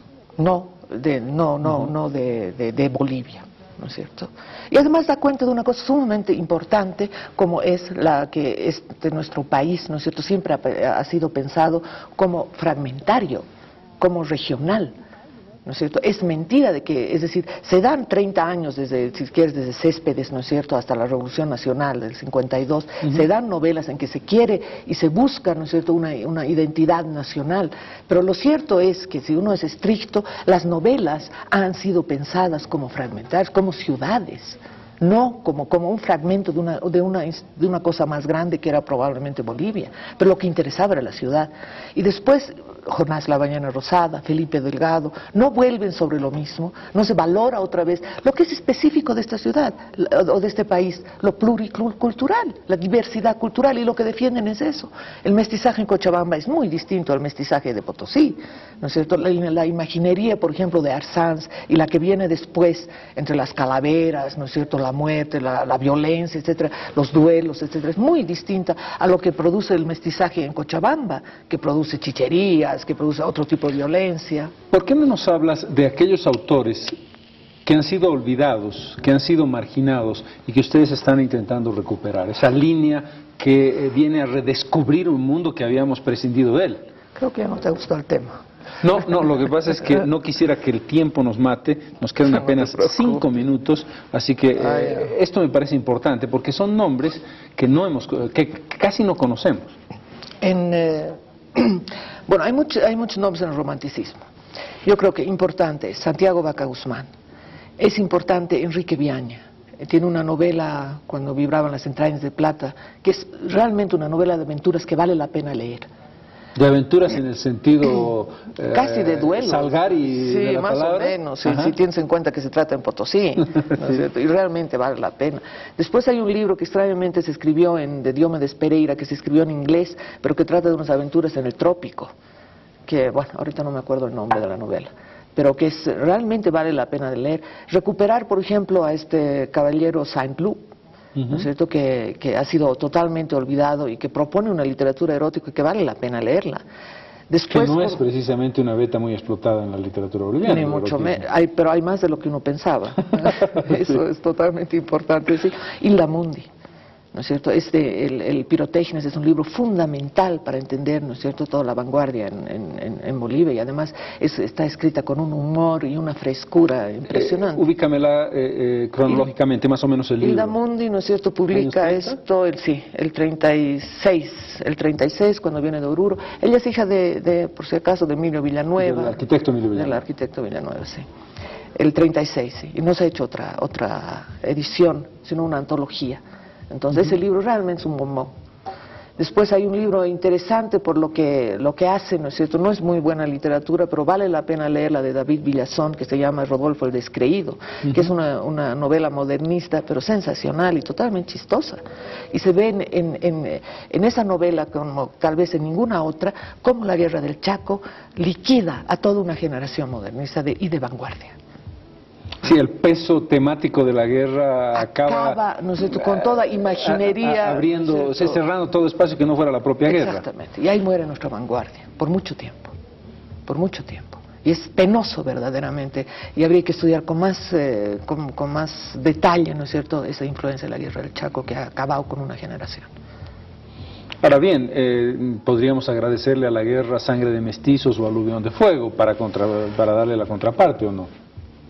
no de, no, no, Uh-huh. no de, de, de Bolivia, ¿no es cierto? Y además da cuenta de una cosa sumamente importante, como es la que es de nuestro país, ¿no es cierto? Siempre ha, ha sido pensado como fragmentario, como regional. ¿no es cierto? Es mentira de que, es decir, se dan treinta años desde, si quieres, desde Céspedes, ¿no es cierto?, hasta la Revolución Nacional del cincuenta y dos, uh-huh. se dan novelas en que se quiere y se busca, ¿no es cierto?, una, una identidad nacional, pero lo cierto es que si uno es estricto, las novelas han sido pensadas como fragmentarias, como ciudades, no como, como un fragmento de una, de, una, de una cosa más grande que era probablemente Bolivia, pero lo que interesaba era la ciudad. Y después Jonás La Mañana Rosada, Felipe Delgado, no vuelven sobre lo mismo, no se valora otra vez lo que es específico de esta ciudad o de este país, lo pluricultural, la diversidad cultural, y lo que defienden es eso. El mestizaje en Cochabamba es muy distinto al mestizaje de Potosí, ¿no es cierto? La, la imaginería, por ejemplo, de Arsanz y la que viene después entre las calaveras, ¿no es cierto?, la muerte, la, la violencia, etcétera, los duelos, etcétera, es muy distinta a lo que produce el mestizaje en Cochabamba, que produce chicherías, que produce otro tipo de violencia. ¿Por qué no nos hablas de aquellos autores que han sido olvidados, que han sido marginados y que ustedes están intentando recuperar? Esa línea que viene a redescubrir un mundo que habíamos prescindido de él. Creo que ya no te gustó el tema. No, no, lo que pasa es que no quisiera que el tiempo nos mate, nos quedan no apenas cinco minutos, así que eh, ah, yeah. esto me parece importante porque son nombres que no hemos, que casi no conocemos. En, eh, bueno, hay, mucho, hay muchos nombres en el romanticismo. Yo creo que importante es Santiago Vaca Guzmán, es importante Enrique Viaña. Tiene una novela, Cuando vibraban las entrañas de plata, que es realmente una novela de aventuras que vale la pena leer. De aventuras en el sentido eh, casi de duelo, Salgari, sí, de la más palabra. o menos, si, si tienes en cuenta que se trata en Potosí, ¿no es cierto? Y realmente vale la pena. Después hay un libro que extrañamente se escribió en, de Diomedes Pereira, que se escribió en inglés, pero que trata de unas aventuras en el trópico, que bueno, ahorita no me acuerdo el nombre de la novela, pero que es, realmente vale la pena de leer. Recuperar, por ejemplo, a este caballero Saint-Loup, ¿no es cierto?, que, que ha sido totalmente olvidado y que propone una literatura erótica que vale la pena leerla. Después, que no es precisamente una beta muy explotada en la literatura boliviana. Ni mucho menos, hay, pero hay más de lo que uno pensaba. Eso sí. Es totalmente importante. ¿Sí? Hilda Mundi, ¿no es cierto? Este, el, el Pirotecnes es un libro fundamental para entender, ¿no es cierto?, toda la vanguardia en, en, en Bolivia, y además es, está escrita con un humor y una frescura impresionante. Eh, ubícamela eh, eh, cronológicamente, y, más o menos el libro. Hilda Mundi, ¿no es cierto?, publica esto, el, sí, el treinta y seis, el treinta y seis, cuando viene de Oruro. Ella es hija de, de, por si acaso, de Emilio Villanueva. Del arquitecto Emilio Villanueva. Del arquitecto Villanueva, sí. El treinta y seis, sí, y no se ha hecho otra, otra edición, sino una antología. Entonces, uh-huh. ese libro realmente es un bombón. Después hay un libro interesante por lo que, lo que hace, ¿no es cierto? No es muy buena literatura, pero vale la pena leerla, de David Villazón, que se llama Rodolfo el Descreído, uh-huh. que es una, una novela modernista, pero sensacional y totalmente chistosa. Y se ve en, en, en, en esa novela, como tal vez en ninguna otra, cómo la Guerra del Chaco liquida a toda una generación modernista de, y de vanguardia. Sí, el peso temático de la guerra acaba, acaba no sé, con toda imaginería, a, a, abriendo, ¿sí? cerrando todo espacio que no fuera la propia guerra. Exactamente, y ahí muere nuestra vanguardia, por mucho tiempo, por mucho tiempo. Y es penoso verdaderamente, y habría que estudiar con más, eh, con, con más detalle, ¿no es cierto?, esa influencia de la Guerra del Chaco que ha acabado con una generación. Ahora bien, eh, podríamos agradecerle a la guerra Sangre de Mestizos o Aluvión de Fuego para, contra, para darle la contraparte, ¿o no?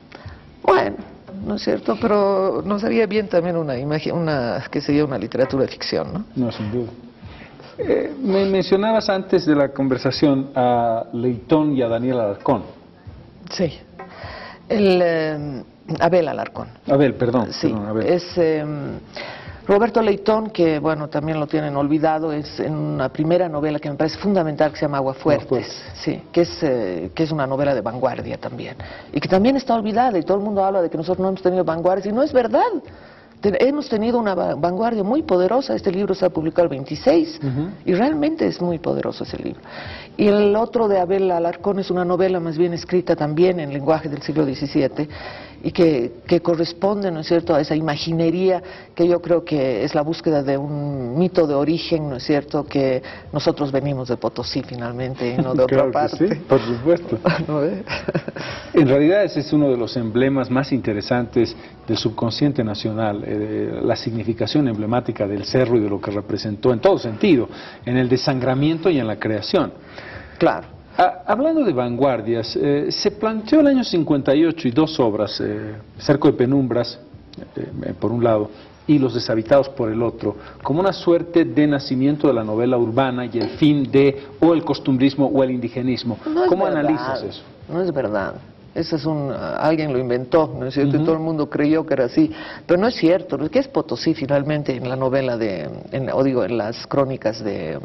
Bueno, ¿no es cierto? Pero nos haría bien también una imagen, una, que sería una literatura de ficción, ¿no? No, sin duda. Eh, me mencionabas antes de la conversación a Leitón y a Daniel Alarcón. Sí. El, eh, Abel Alarcón. Abel, perdón. Sí, perdón, Abel. es... Eh, Roberto Leitón, que bueno, también lo tienen olvidado, es en una primera novela que me parece fundamental, que se llama Aguafuertes, sí, que es, eh, que es una novela de vanguardia también, y que también está olvidada, y todo el mundo habla de que nosotros no hemos tenido vanguardias, y no es verdad. Ten, hemos tenido una vanguardia muy poderosa. Este libro se ha publicado el veintiséis, uh-huh. y realmente es muy poderoso ese libro. Y el otro de Abel Alarcón es una novela más bien escrita también en lenguaje del siglo diecisiete, y que, que corresponde, ¿no es cierto?, a esa imaginería que yo creo que es la búsqueda de un mito de origen, ¿no es cierto?, que nosotros venimos de Potosí finalmente y no de claro otra parte. Sí, por supuesto. ¿No ve? En realidad ese es uno de los emblemas más interesantes del subconsciente nacional, eh, la significación emblemática del cerro y de lo que representó en todo sentido, en el desangramiento y en la creación. Claro. Ah, hablando de vanguardias, eh, se planteó el año cincuenta y ocho y dos obras, eh, Cerco de Penumbras, eh, por un lado, y Los Deshabitados por el otro, como una suerte de nacimiento de la novela urbana y el fin de o el costumbrismo o el indigenismo. No es ¿Cómo verdad, analizas eso? No es verdad. Eso es un, alguien lo inventó, ¿no es cierto? Uh-huh. Y todo el mundo creyó que era así. Pero no es cierto. ¿Qué es Potosí finalmente en la novela de, en, o digo, en las crónicas de,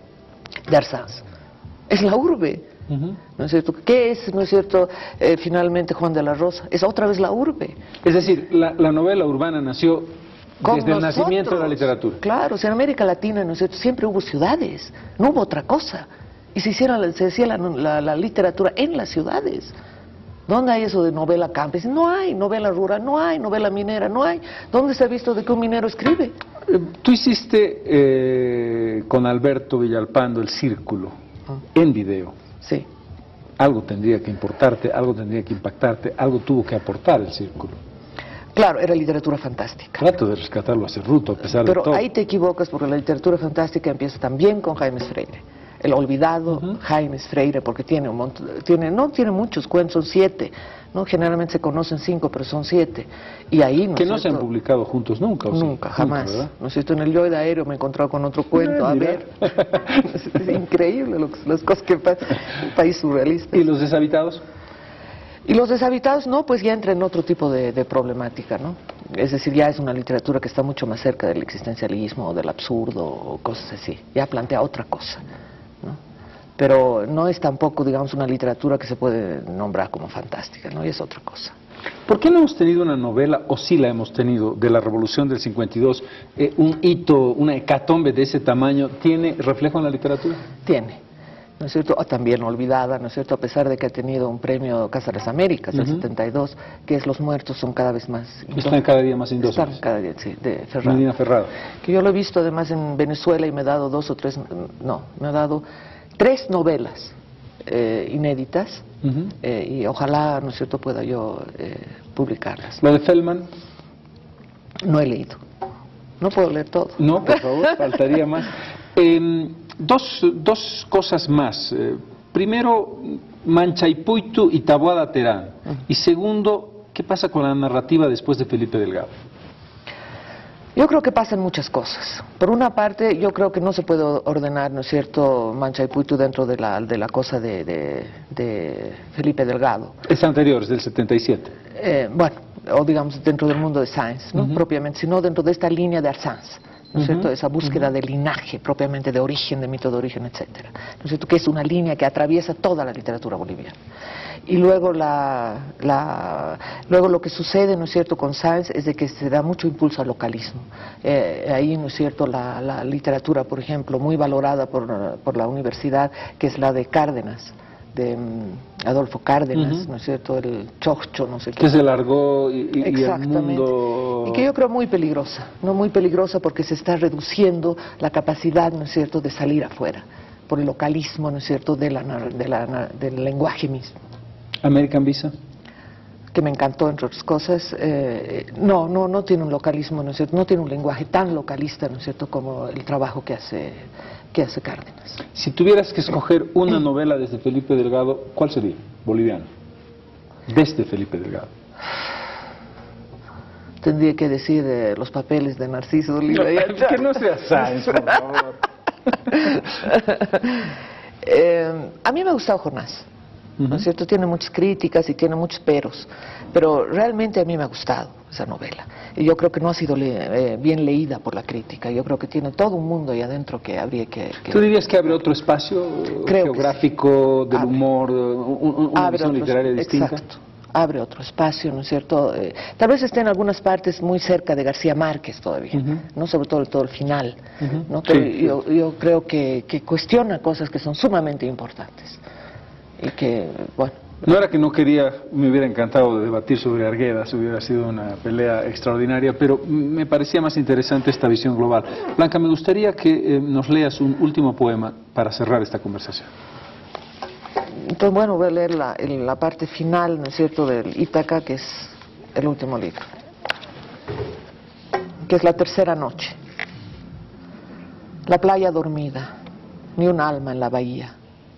de Arsanz? Es la urbe. Uh-huh. ¿No es cierto? ¿Qué es, no es cierto, eh, finalmente Juan de la Rosa? Es otra vez la urbe. Es decir, la, la novela urbana nació Con desde nosotros. el nacimiento de la literatura. Claro, o sea, en América Latina, ¿no es cierto?, siempre hubo ciudades, no hubo otra cosa. Y se, hiciera, se decía la, la, la literatura en las ciudades. ¿Dónde hay eso de novela campesina? No hay novela rural, no hay novela minera, no hay. ¿Dónde se ha visto de que un minero escribe? Eh, tú hiciste eh, con Alberto Villalpando El Círculo, uh-huh, en video. Sí. Algo tendría que importarte, algo tendría que impactarte, algo tuvo que aportar El Círculo. Claro, era literatura fantástica. Trato de rescatarlo a Cerruto, a pesar Pero de todo. Pero ahí te equivocas porque la literatura fantástica empieza también con Jaime Freire. El olvidado uh-huh. Jaime Freire, porque tiene un montón, tiene, no tiene muchos cuentos, son siete, ¿no? Generalmente se conocen cinco, pero son siete. Y ahí, ¿no que es no cierto? se han publicado juntos nunca, ¿o nunca, sí? jamás. Nunca, ¿no es cierto? En el Yo de Aéreo me he encontrado con otro cuento, ah, a mira. ver. Es increíble lo, las cosas que pasan. Un país surrealista. ¿Y Los Deshabitados? Y Los Deshabitados, no, pues ya entra en otro tipo de, de problemática, ¿no? Es decir, ya es una literatura que está mucho más cerca del existencialismo o del absurdo o cosas así. Ya plantea otra cosa, ¿no? Pero no es tampoco, digamos, una literatura que se puede nombrar como fantástica, ¿no? Y es otra cosa. ¿Por qué no hemos tenido una novela, o sí la hemos tenido, de la Revolución del cincuenta y dos, eh, un hito, una hecatombe de ese tamaño, tiene reflejo en la literatura? Tiene, ¿no es cierto? O también olvidada, ¿no es cierto? A pesar de que ha tenido un premio Casa de las Américas, del uh-huh. setenta y dos, que es Los muertos son cada vez más... Están cada día más indóciles. Están cada día, sí, de Ferrado. Medina Ferrado. Que yo lo he visto además en Venezuela y me ha dado dos o tres, no, me ha dado tres novelas eh, inéditas, uh-huh. eh, y ojalá, ¿no es cierto?, pueda yo eh, publicarlas. ¿Lo de Feldman? No he leído. No puedo leer todo. No, por favor, faltaría más. Eh, dos, dos cosas más. Eh, primero, Manchaipuitu y Taboada Terán. Uh-huh. Y segundo, ¿qué pasa con la narrativa después de Felipe Delgado? Yo creo que pasan muchas cosas. Por una parte, yo creo que no se puede ordenar, ¿no es cierto?, Manchaipuitu dentro de la, de la cosa de, de, de Felipe Delgado. Es anterior, es del setenta y siete. Eh, bueno, o digamos dentro del mundo de Sáenz, ¿no? Uh-huh. Propiamente, sino dentro de esta línea de Arsanz, ¿no es uh-huh. cierto?, esa búsqueda uh-huh. de linaje, propiamente de origen, de mito de origen, etcétera, ¿no es cierto?, que es una línea que atraviesa toda la literatura boliviana. Y luego, la, la, luego lo que sucede, ¿no es cierto?, con Sáenz es de que se da mucho impulso al localismo. Eh, ahí, ¿no es cierto?, la, la literatura, por ejemplo, muy valorada por, por la universidad, que es la de Cárdenas, de um, Adolfo Cárdenas, uh-huh. ¿no es cierto?, el chocho, no sé qué. Que se largó y, y, y el mundo... Y que yo creo muy peligrosa, no muy peligrosa porque se está reduciendo la capacidad, ¿no es cierto?, de salir afuera, por el localismo, ¿no es cierto?, de la, de la, del lenguaje mismo. ¿American Visa? Que me encantó, entre otras cosas. Eh, no, no, no tiene un localismo, ¿no es cierto?, no tiene un lenguaje tan localista, ¿no es cierto?, como el trabajo que hace, que hace Cárdenas. Si tuvieras que escoger una novela desde Felipe Delgado, ¿cuál sería? Boliviana. Desde Felipe Delgado. Tendría que decir eh, Los papeles de Narciso Oliva. No, que no sea Sáenz, por favor. eh, a mí me ha gustado Jonás. ¿No es cierto? Tiene muchas críticas y tiene muchos peros, pero realmente a mí me ha gustado esa novela. Y yo creo que no ha sido le, eh, bien leída por la crítica. Yo creo que tiene todo un mundo ahí adentro que habría que... que ¿Tú dirías que abre otro espacio creo geográfico, sí. del abre. humor, un, una abre visión otro, literaria distinta? Exacto. Abre otro espacio, ¿no es cierto? Eh, tal vez esté en algunas partes muy cerca de García Márquez todavía, uh-huh. ¿no? Sobre todo todo el final, uh-huh. ¿no? Pero sí, yo, sí. yo creo que, que cuestiona cosas que son sumamente importantes. Y que, bueno... No era que no quería, me hubiera encantado debatir sobre Arguedas, hubiera sido una pelea extraordinaria, pero me parecía más interesante esta visión global. Blanca, me gustaría que eh, nos leas un último poema para cerrar esta conversación. Entonces, bueno, voy a leer la, la parte final, ¿no es cierto?, del Ítaca, que es el último libro, que es la tercera noche. La playa dormida, ni un alma en la bahía.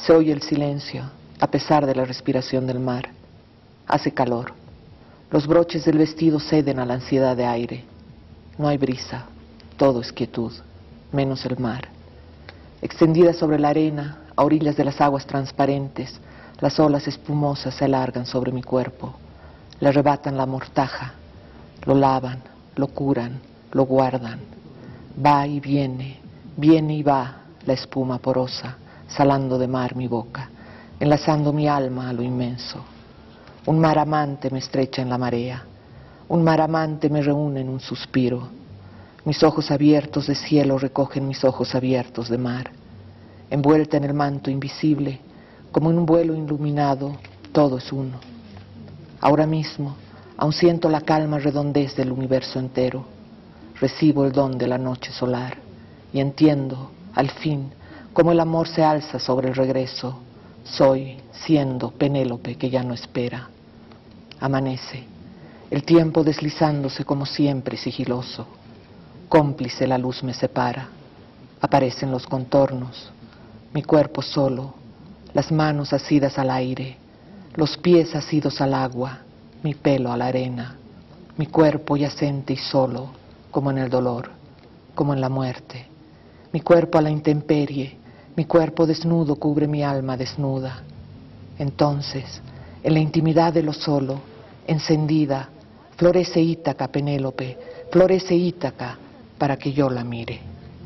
Se oye el silencio, a pesar de la respiración del mar. Hace calor. Los broches del vestido ceden a la ansiedad de aire. No hay brisa, todo es quietud, menos el mar. Extendida sobre la arena, a orillas de las aguas transparentes, las olas espumosas se alargan sobre mi cuerpo. Le arrebatan la mortaja, lo lavan, lo curan, lo guardan. Va y viene, viene y va la espuma porosa, salando de mar mi boca, enlazando mi alma a lo inmenso. Un mar amante me estrecha en la marea, un mar amante me reúne en un suspiro. Mis ojos abiertos de cielo recogen mis ojos abiertos de mar. Envuelta en el manto invisible, como en un vuelo iluminado, todo es uno. Ahora mismo, aún siento la calma redondez del universo entero. Recibo el don de la noche solar y entiendo, al fin, cómo el amor se alza sobre el regreso. Soy, siendo, Penélope que ya no espera. Amanece, el tiempo deslizándose como siempre sigiloso. Cómplice la luz me separa, aparecen los contornos, mi cuerpo solo, las manos asidas al aire, los pies asidos al agua, mi pelo a la arena, mi cuerpo yacente y solo, como en el dolor, como en la muerte, mi cuerpo a la intemperie, mi cuerpo desnudo cubre mi alma desnuda. Entonces, en la intimidad de lo solo, encendida, florece Ítaca, Penélope, florece Ítaca, para que yo la mire.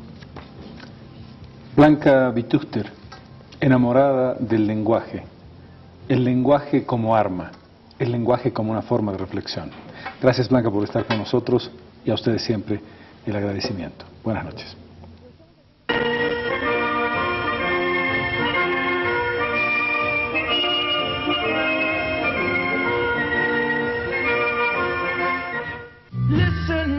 Blanca Vitúster, enamorada del lenguaje, el lenguaje como arma, el lenguaje como una forma de reflexión. Gracias, Blanca, por estar con nosotros y a ustedes siempre el agradecimiento. Buenas noches. Listen